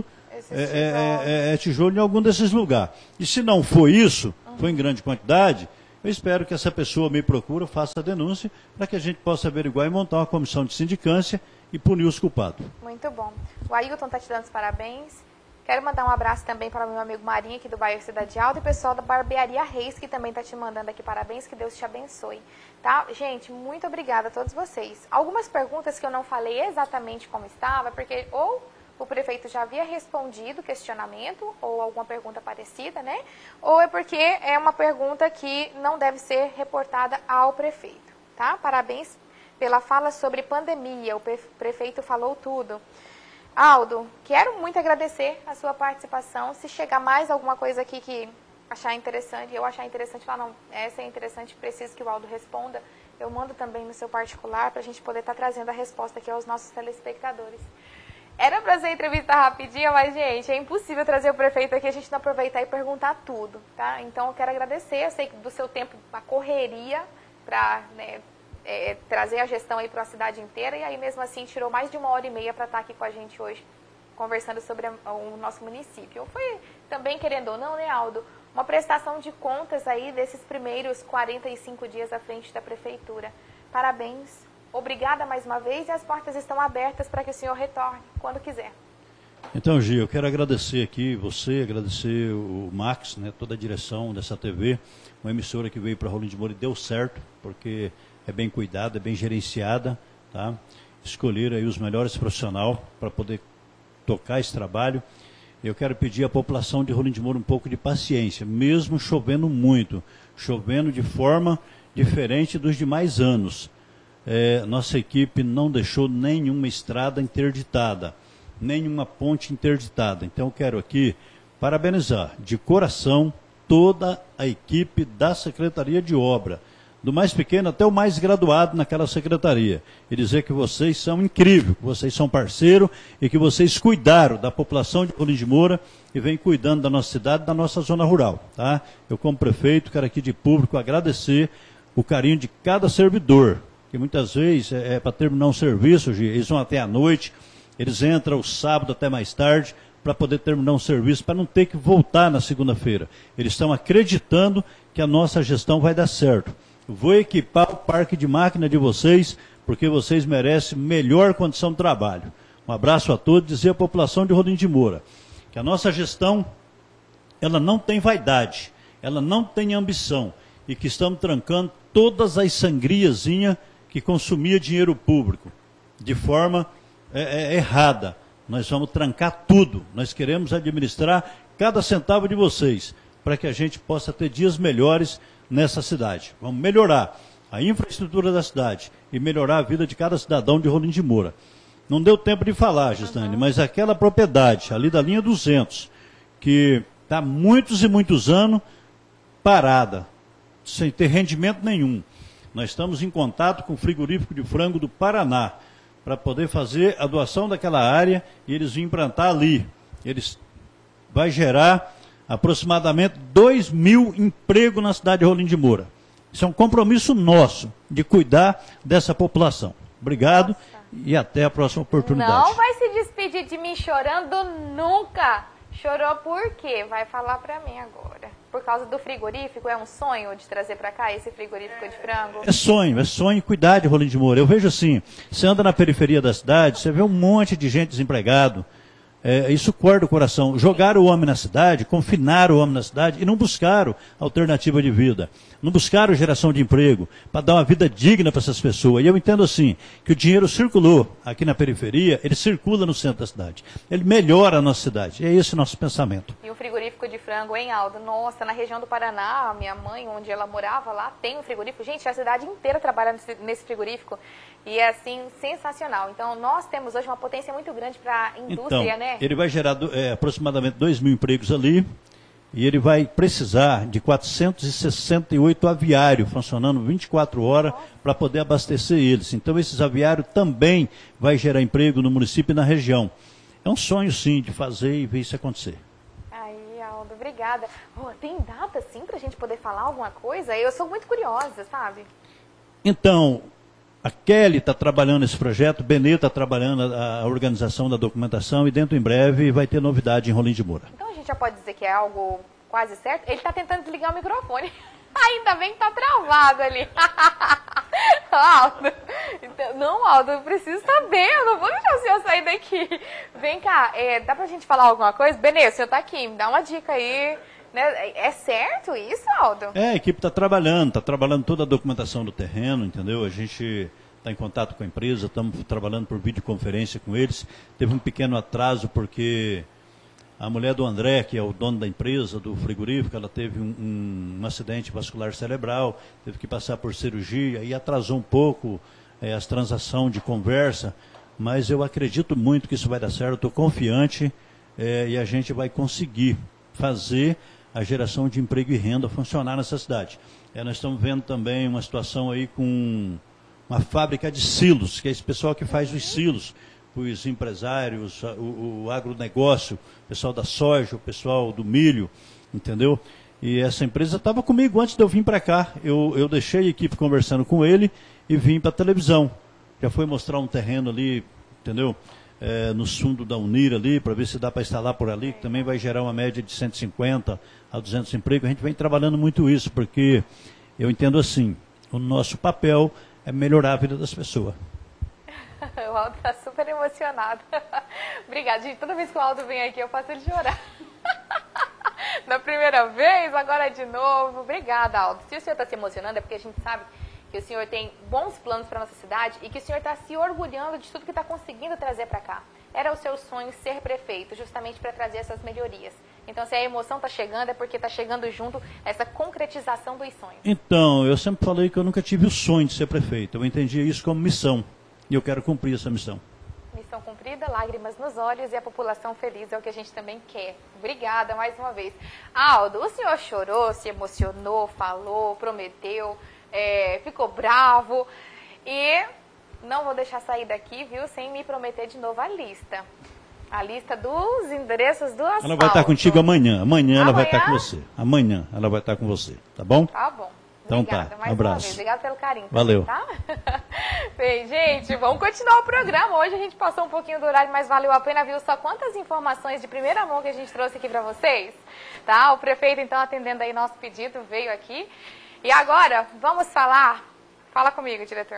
S2: é, é, é, é tijolo em algum desses lugares. E se não for isso, uhum. foi em grande quantidade, eu espero que essa pessoa me procure, faça a denúncia, para que a gente possa averiguar e montar uma comissão de sindicância e punir os culpados.
S1: Muito bom. O Ailton está te dando os parabéns. Quero mandar um abraço também para o meu amigo Marinho, aqui do bairro Cidade Alta, e o pessoal da Barbearia Reis, que também está te mandando aqui parabéns, que Deus te abençoe. Tá? Gente, muito obrigada a todos vocês. Algumas perguntas que eu não falei exatamente como estava, porque ou o prefeito já havia respondido o questionamento, ou alguma pergunta parecida, né? Ou é porque é uma pergunta que não deve ser reportada ao prefeito, tá? Parabéns pela fala sobre pandemia, o prefeito falou tudo. Aldo, quero muito agradecer a sua participação. Se chegar mais alguma coisa aqui que achar interessante, eu achar interessante, falar, não, essa é interessante, preciso que o Aldo responda, eu mando também no seu particular para a gente poder estar tá trazendo a resposta aqui aos nossos telespectadores. Era para ser entrevista rapidinha, mas, gente, é impossível trazer o prefeito aqui, a gente não aproveitar e perguntar tudo, tá? Então, eu quero agradecer, eu sei que do seu tempo, a correria para, né, É, trazer a gestão aí para a cidade inteira, e aí mesmo assim tirou mais de uma hora e meia para estar aqui com a gente hoje, conversando sobre a, o nosso município. Foi também, querendo ou não, né, Aldo, uma prestação de contas aí desses primeiros quarenta e cinco dias à frente da prefeitura. Parabéns, obrigada mais uma vez, e as portas estão abertas para que o senhor retorne quando quiser.
S2: Então, Gia, eu quero agradecer aqui você, agradecer o Max, né, toda a direção dessa T V, uma emissora que veio para Rolim de Moura e deu certo, porque é bem cuidada, é bem gerenciada, tá? Escolher aí os melhores profissionais para poder tocar esse trabalho. Eu quero pedir à população de Rolim de Moura um pouco de paciência, mesmo chovendo muito, chovendo de forma diferente dos demais anos. É, nossa equipe não deixou nenhuma estrada interditada, nenhuma ponte interditada. Então eu quero aqui parabenizar de coração toda a equipe da Secretaria de Obra, do mais pequeno até o mais graduado naquela secretaria, e dizer que vocês são incríveis, que vocês são parceiros e que vocês cuidaram da população de Rolim de Moura e vem cuidando da nossa cidade, da nossa zona rural. Tá? Eu, como prefeito, quero aqui de público agradecer o carinho de cada servidor, que muitas vezes é, é para terminar um serviço, eles vão até a noite, eles entram o sábado até mais tarde para poder terminar um serviço, para não ter que voltar na segunda-feira. Eles estão acreditando que a nossa gestão vai dar certo. Vou equipar o parque de máquina de vocês, porque vocês merecem melhor condição de trabalho. Um abraço a todos, dizer à população de Rolim de Moura que a nossa gestão, ela não tem vaidade, ela não tem ambição, e que estamos trancando todas as sangriazinhas que consumia dinheiro público, de forma é, é, errada. Nós vamos trancar tudo, nós queremos administrar cada centavo de vocês, para que a gente possa ter dias melhores nessa cidade. Vamos melhorar a infraestrutura da cidade e melhorar a vida de cada cidadão de Rolim de Moura. Não deu tempo de falar, Gisane, uhum. mas aquela propriedade ali da linha duzentos, que está muitos e muitos anos parada, sem ter rendimento nenhum. Nós estamos em contato com o frigorífico de frango do Paraná, para poder fazer a doação daquela área e eles vão implantar ali. Eles vai gerar aproximadamente dois mil empregos na cidade de Rolim de Moura. Isso é um compromisso nosso de cuidar dessa população. Obrigado. Nossa. E até a próxima oportunidade.
S1: Não vai se despedir de mim chorando nunca. Chorou por quê? Vai falar pra mim agora. Por causa do frigorífico? É um sonho de trazer pra cá esse frigorífico de frango?
S2: É sonho, é sonho cuidar de Rolim de Moura. Eu vejo assim, você anda na periferia da cidade, você vê um monte de gente desempregado. É, isso corta o coração. Jogaram o homem na cidade, confinaram o homem na cidade e não buscaram alternativa de vida. Não buscaram geração de emprego para dar uma vida digna para essas pessoas. E eu entendo assim, que o dinheiro circulou aqui na periferia, ele circula no centro da cidade. Ele melhora a nossa cidade. E é esse o nosso pensamento.
S1: E um frigorífico de frango, hein, Aldo? Nossa, na região do Paraná, a minha mãe, onde ela morava lá, tem um frigorífico. Gente, a cidade inteira trabalha nesse, nesse frigorífico. E é, assim, sensacional. Então, nós temos hoje uma potência muito grande para a indústria,
S2: então,
S1: né?
S2: Ele vai gerar é, aproximadamente dois mil empregos ali, e ele vai precisar de quatrocentos e sessenta e oito aviários funcionando vinte e quatro horas para poder abastecer eles. Então, esses aviários também vai gerar emprego no município e na região. É um sonho, sim, de fazer e ver isso acontecer.
S1: Aí, Aldo, obrigada. Oh, tem data, sim, para a gente poder falar alguma coisa? Eu sou muito curiosa, sabe?
S2: Então, A Kelly está trabalhando esse projeto, o Benê está trabalhando a, a organização da documentação e dentro em breve vai ter novidade em Rolim de Moura.
S1: Então a gente já pode dizer que é algo quase certo? Ele está tentando desligar o microfone. Ainda bem que tá travado ali. Aldo, então, não, Aldo, eu preciso saber, eu não vou deixar o senhor sair daqui. Vem cá, é, dá pra gente falar alguma coisa? Benê, o senhor tá aqui, me dá uma dica aí. Né? É certo isso, Aldo?
S2: É, a equipe está trabalhando, está trabalhando toda a documentação do terreno, entendeu? A gente está em contato com a empresa, estamos trabalhando por videoconferência com eles. Teve um pequeno atraso porque a mulher do André, que é o dono da empresa, do frigorífico, ela teve um, um, um acidente vascular cerebral, teve que passar por cirurgia e atrasou um pouco é, as transações de conversa, mas eu acredito muito que isso vai dar certo, estou confiante é, e a gente vai conseguir fazer a geração de emprego e renda funcionar nessa cidade. É, nós estamos vendo também uma situação aí com uma fábrica de silos, que é esse pessoal que faz os silos, os empresários, o, o agronegócio, o pessoal da soja, o pessoal do milho, entendeu? E essa empresa estava comigo antes de eu vir para cá. Eu, eu deixei a equipe conversando com ele e vim para a televisão. Já foi mostrar um terreno ali, entendeu? É, no fundo da Unir ali, para ver se dá para instalar por ali, que também vai gerar uma média de cento e cinquenta a duzentos empregos. A gente vem trabalhando muito isso, porque eu entendo assim, o nosso papel é melhorar a vida das pessoas.
S1: O Aldo está super emocionado. Obrigada, gente. Toda vez que o Aldo vem aqui, eu faço ele chorar. Da primeira vez, agora de novo. Obrigada, Aldo. Se o senhor está se emocionando, é porque a gente sabe que o senhor tem bons planos para a nossa cidade e que o senhor está se orgulhando de tudo que está conseguindo trazer para cá. Era o seu sonho ser prefeito, justamente para trazer essas melhorias. Então, se a emoção está chegando, é porque está chegando junto essa concretização dos sonhos.
S2: Então, eu sempre falei que eu nunca tive o sonho de ser prefeito. Eu entendia isso como missão. E eu quero cumprir essa missão.
S1: Missão cumprida, lágrimas nos olhos e a população feliz é o que a gente também quer. Obrigada mais uma vez. Aldo, o senhor chorou, se emocionou, falou, prometeu, é, ficou bravo. E não vou deixar sair daqui, viu, sem me prometer de novo a lista. A lista dos endereços do asfalto.
S2: Ela vai estar contigo amanhã. Amanhã, amanhã ela vai estar com você. Amanhã ela vai estar com você, tá bom?
S1: Tá bom.
S2: Então
S1: Obrigada,
S2: tá,
S1: mais
S2: abraço.
S1: Uma vez. Obrigada pelo carinho.
S2: Valeu.
S1: Tá? Bem, gente, vamos continuar o programa. Hoje a gente passou um pouquinho do horário, mas valeu a pena, viu? Só quantas informações de primeira mão que a gente trouxe aqui para vocês. Tá? O prefeito, então, atendendo aí nosso pedido, veio aqui. E agora, vamos falar... Fala comigo, diretor.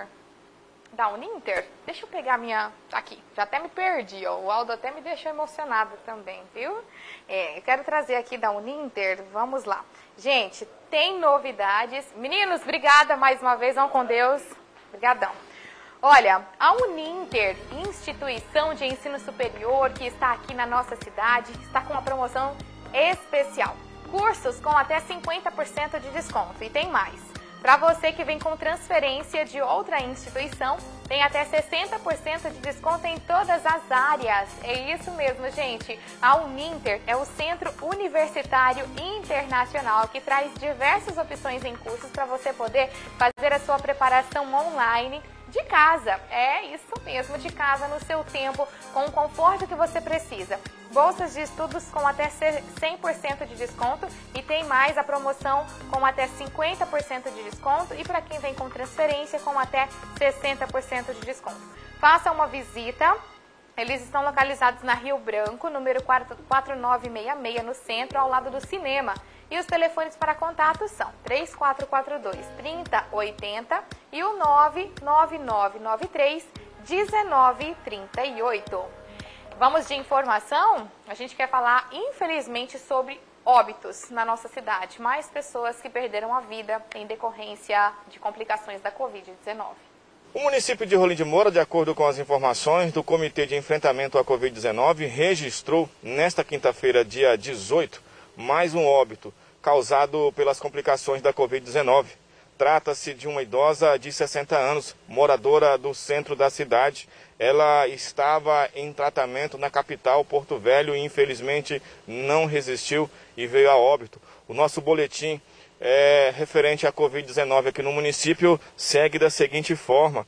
S1: Da Uninter? Deixa eu pegar a minha... Aqui, já até me perdi, ó. O Aldo até me deixou emocionado também, viu? É, eu quero trazer aqui da Uninter, vamos lá. Gente, tem novidades. Meninos, obrigada mais uma vez, vão com Deus. Obrigadão. Olha, a Uninter, instituição de ensino superior que está aqui na nossa cidade, está com uma promoção especial. Cursos com até cinquenta por cento de desconto. E tem mais. Para você que vem com transferência de outra instituição, tem até sessenta por cento de desconto em todas as áreas. É isso mesmo, gente. A Uninter é o Centro Universitário Internacional que traz diversas opções em cursos para você poder fazer a sua preparação online de casa. É isso mesmo, de casa, no seu tempo, com o conforto que você precisa. Bolsas de estudos com até cem por cento de desconto e tem mais a promoção com até cinquenta por cento de desconto e para quem vem com transferência com até sessenta por cento de desconto. Faça uma visita. Eles estão localizados na Rio Branco, número quatro nove seis seis, no centro, ao lado do cinema. E os telefones para contato são três quatro quatro dois, três zero oito zero e o nove nove nove nove três, um nove três oito. Vamos de informação? A gente quer falar, infelizmente, sobre óbitos na nossa cidade. Mais pessoas que perderam a vida em decorrência de complicações da covid dezenove.
S10: O município de Rolim de Moura, de acordo com as informações do Comitê de Enfrentamento à covid dezenove, registrou nesta quinta-feira, dia dezoito, mais um óbito causado pelas complicações da covid dezenove. Trata-se de uma idosa de sessenta anos, moradora do centro da cidade. Ela estava em tratamento na capital, Porto Velho, e infelizmente não resistiu e veio a óbito. O nosso boletim é, referente à covid dezenove aqui no município segue da seguinte forma.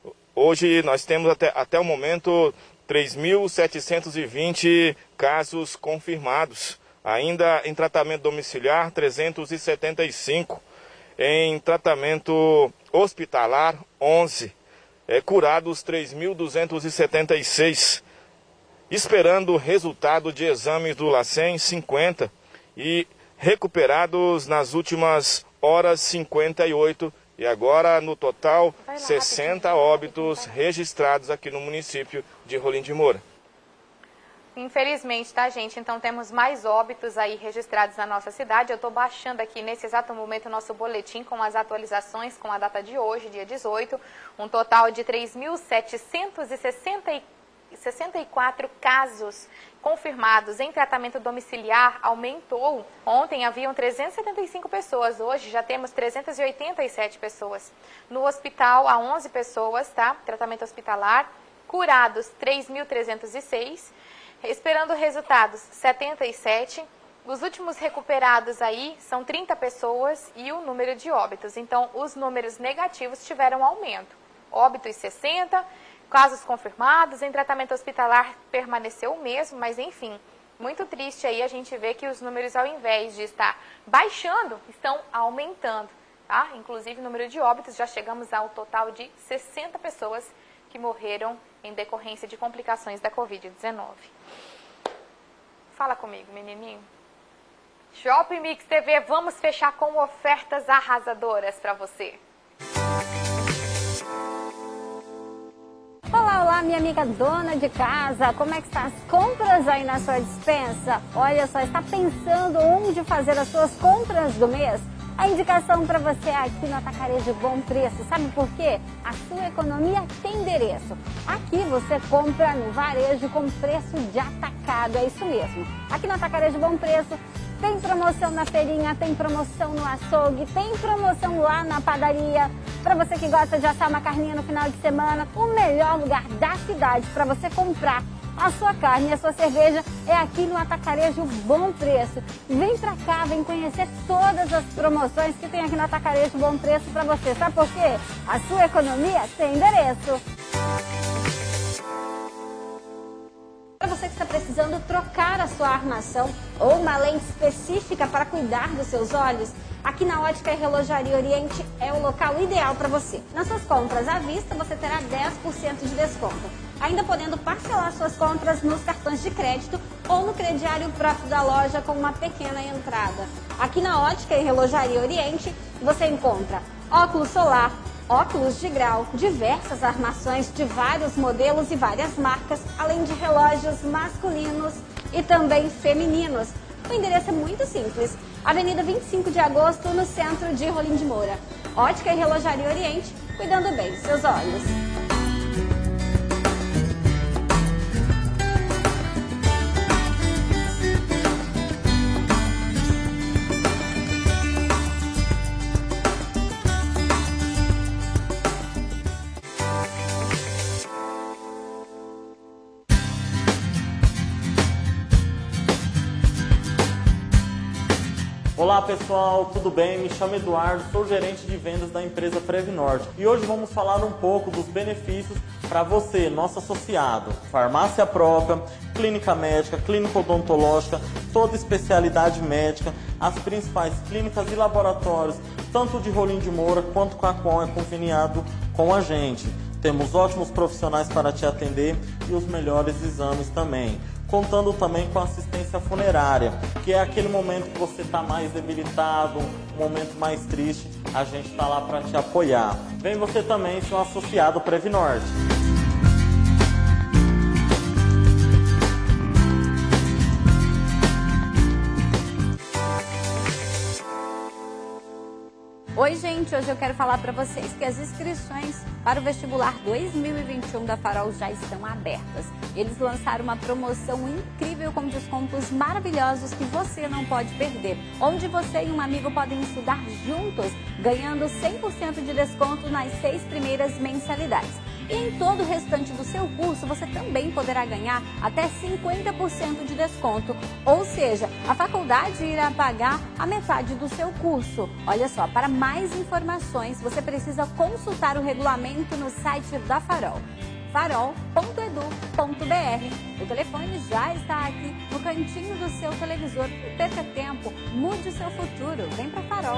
S10: Hoje nós temos até, até o momento três mil setecentos e vinte casos confirmados. Ainda em tratamento domiciliar, trezentos e setenta e cinco. Em tratamento hospitalar, onze. é, curados três mil duzentos e setenta e seis. Esperando o resultado de exames do LACEN, cinquenta. E recuperados nas últimas horas, cinquenta e oito. E agora, no total, sessenta óbitos registrados aqui no município de Rolim de Moura.
S1: Infelizmente, tá, gente? Então temos mais óbitos aí registrados na nossa cidade. Eu estou baixando aqui nesse exato momento o nosso boletim com as atualizações com a data de hoje, dia dezoito. Um total de três mil setecentos e sessenta e quatro casos confirmados em tratamento domiciliar. Aumentou. Ontem haviam trezentas e setenta e cinco pessoas, hoje já temos trezentas e oitenta e sete pessoas. No hospital, há onze pessoas, tá? Tratamento hospitalar. Curados, três mil trezentos e seis. Esperando resultados, setenta e sete. Os últimos recuperados aí são trinta pessoas e o número de óbitos. Então, os números negativos tiveram aumento. Óbitos sessenta, casos confirmados, em tratamento hospitalar permaneceu o mesmo, mas enfim, muito triste aí a gente vê que os números, ao invés de estar baixando, estão aumentando, tá? Inclusive, o número de óbitos, já chegamos ao total de sessenta pessoas que morreram em decorrência de complicações da covid dezenove. Fala comigo, menininho. Shopping Mix T V, vamos fechar com ofertas arrasadoras para você.
S12: Olá, olá, minha amiga dona de casa, como é que estão as compras aí na sua despensa? Olha só, está pensando onde fazer as suas compras do mês? A indicação para você é aqui no Atacarejo Bom Preço. Sabe por quê? A sua economia tem endereço. Aqui você compra no varejo com preço de atacado, é isso mesmo. Aqui no Atacarejo Bom Preço tem promoção na feirinha, tem promoção no açougue, tem promoção lá na padaria. Para você que gosta de assar uma carninha no final de semana, o melhor lugar da cidade para você comprar a sua carne e a sua cerveja é aqui no Atacarejo Bom Preço. Vem pra cá, vem conhecer todas as promoções que tem aqui no Atacarejo Bom Preço para você. Sabe por quê? A sua economia tem endereço. Para você que está precisando trocar a sua armação ou uma lente específica para cuidar dos seus olhos, aqui na Ótica e Relojaria Oriente é o local ideal para você. Nas suas compras à vista, você terá dez por cento de desconto, ainda podendo parcelar suas compras nos cartões de crédito ou no crediário próprio da loja com uma pequena entrada. Aqui na Ótica e Relojaria Oriente, você encontra óculos solar, óculos de grau, diversas armações de vários modelos e várias marcas, além de relógios masculinos e também femininos. O endereço é muito simples, Avenida vinte e cinco de agosto, no centro de Rolim de Moura. Ótica e Relojaria Oriente, cuidando bem dos seus olhos.
S13: Olá pessoal, tudo bem? Me chamo Eduardo, sou gerente de vendas da empresa Previnorte e hoje vamos falar um pouco dos benefícios para você, nosso associado. Farmácia própria, clínica médica, clínica odontológica, toda especialidade médica, as principais clínicas e laboratórios, tanto de Rolim de Moura quanto Cacom é conveniado com a gente. Temos ótimos profissionais para te atender e os melhores exames também. Contando também com assistência funerária, que é aquele momento que você está mais debilitado, um momento mais triste, a gente está lá para te apoiar. Vem você também ser um associado Previnorte.
S12: Oi gente, hoje eu quero falar para vocês que as inscrições para o vestibular dois mil e vinte e um da Farol já estão abertas. Eles lançaram uma promoção incrível com descontos maravilhosos que você não pode perder, onde você e um amigo podem estudar juntos, ganhando cem por cento de desconto nas seis primeiras mensalidades. E em todo o restante do seu curso, você também poderá ganhar até cinquenta por cento de desconto. Ou seja, a faculdade irá pagar a metade do seu curso. Olha só, para mais informações, você precisa consultar o regulamento no site da Farol, farol ponto edu ponto br. O telefone já está aqui no cantinho do seu televisor. Não perca tempo, mude o seu futuro. Vem para Farol.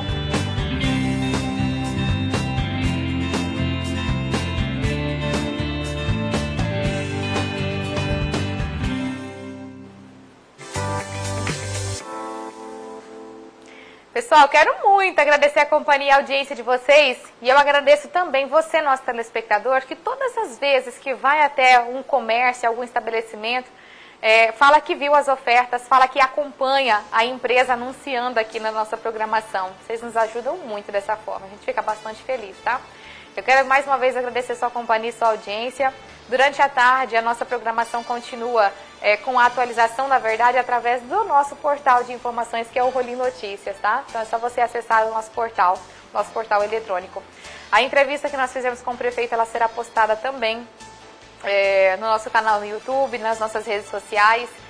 S1: Pessoal, quero muito agradecer a companhia e a audiência de vocês e eu agradeço também você, nosso telespectador, que todas as vezes que vai até um comércio, algum estabelecimento, é, fala que viu as ofertas, fala que acompanha a empresa anunciando aqui na nossa programação. Vocês nos ajudam muito dessa forma, a gente fica bastante feliz, tá? Eu quero mais uma vez agradecer sua companhia e sua audiência. Durante a tarde, a nossa programação continua é, com a atualização, na verdade, através do nosso portal de informações, que é o Rolim Notícias, tá? Então é só você acessar o nosso portal, nosso portal eletrônico. A entrevista que nós fizemos com o prefeito, ela será postada também é, no nosso canal no YouTube, nas nossas redes sociais.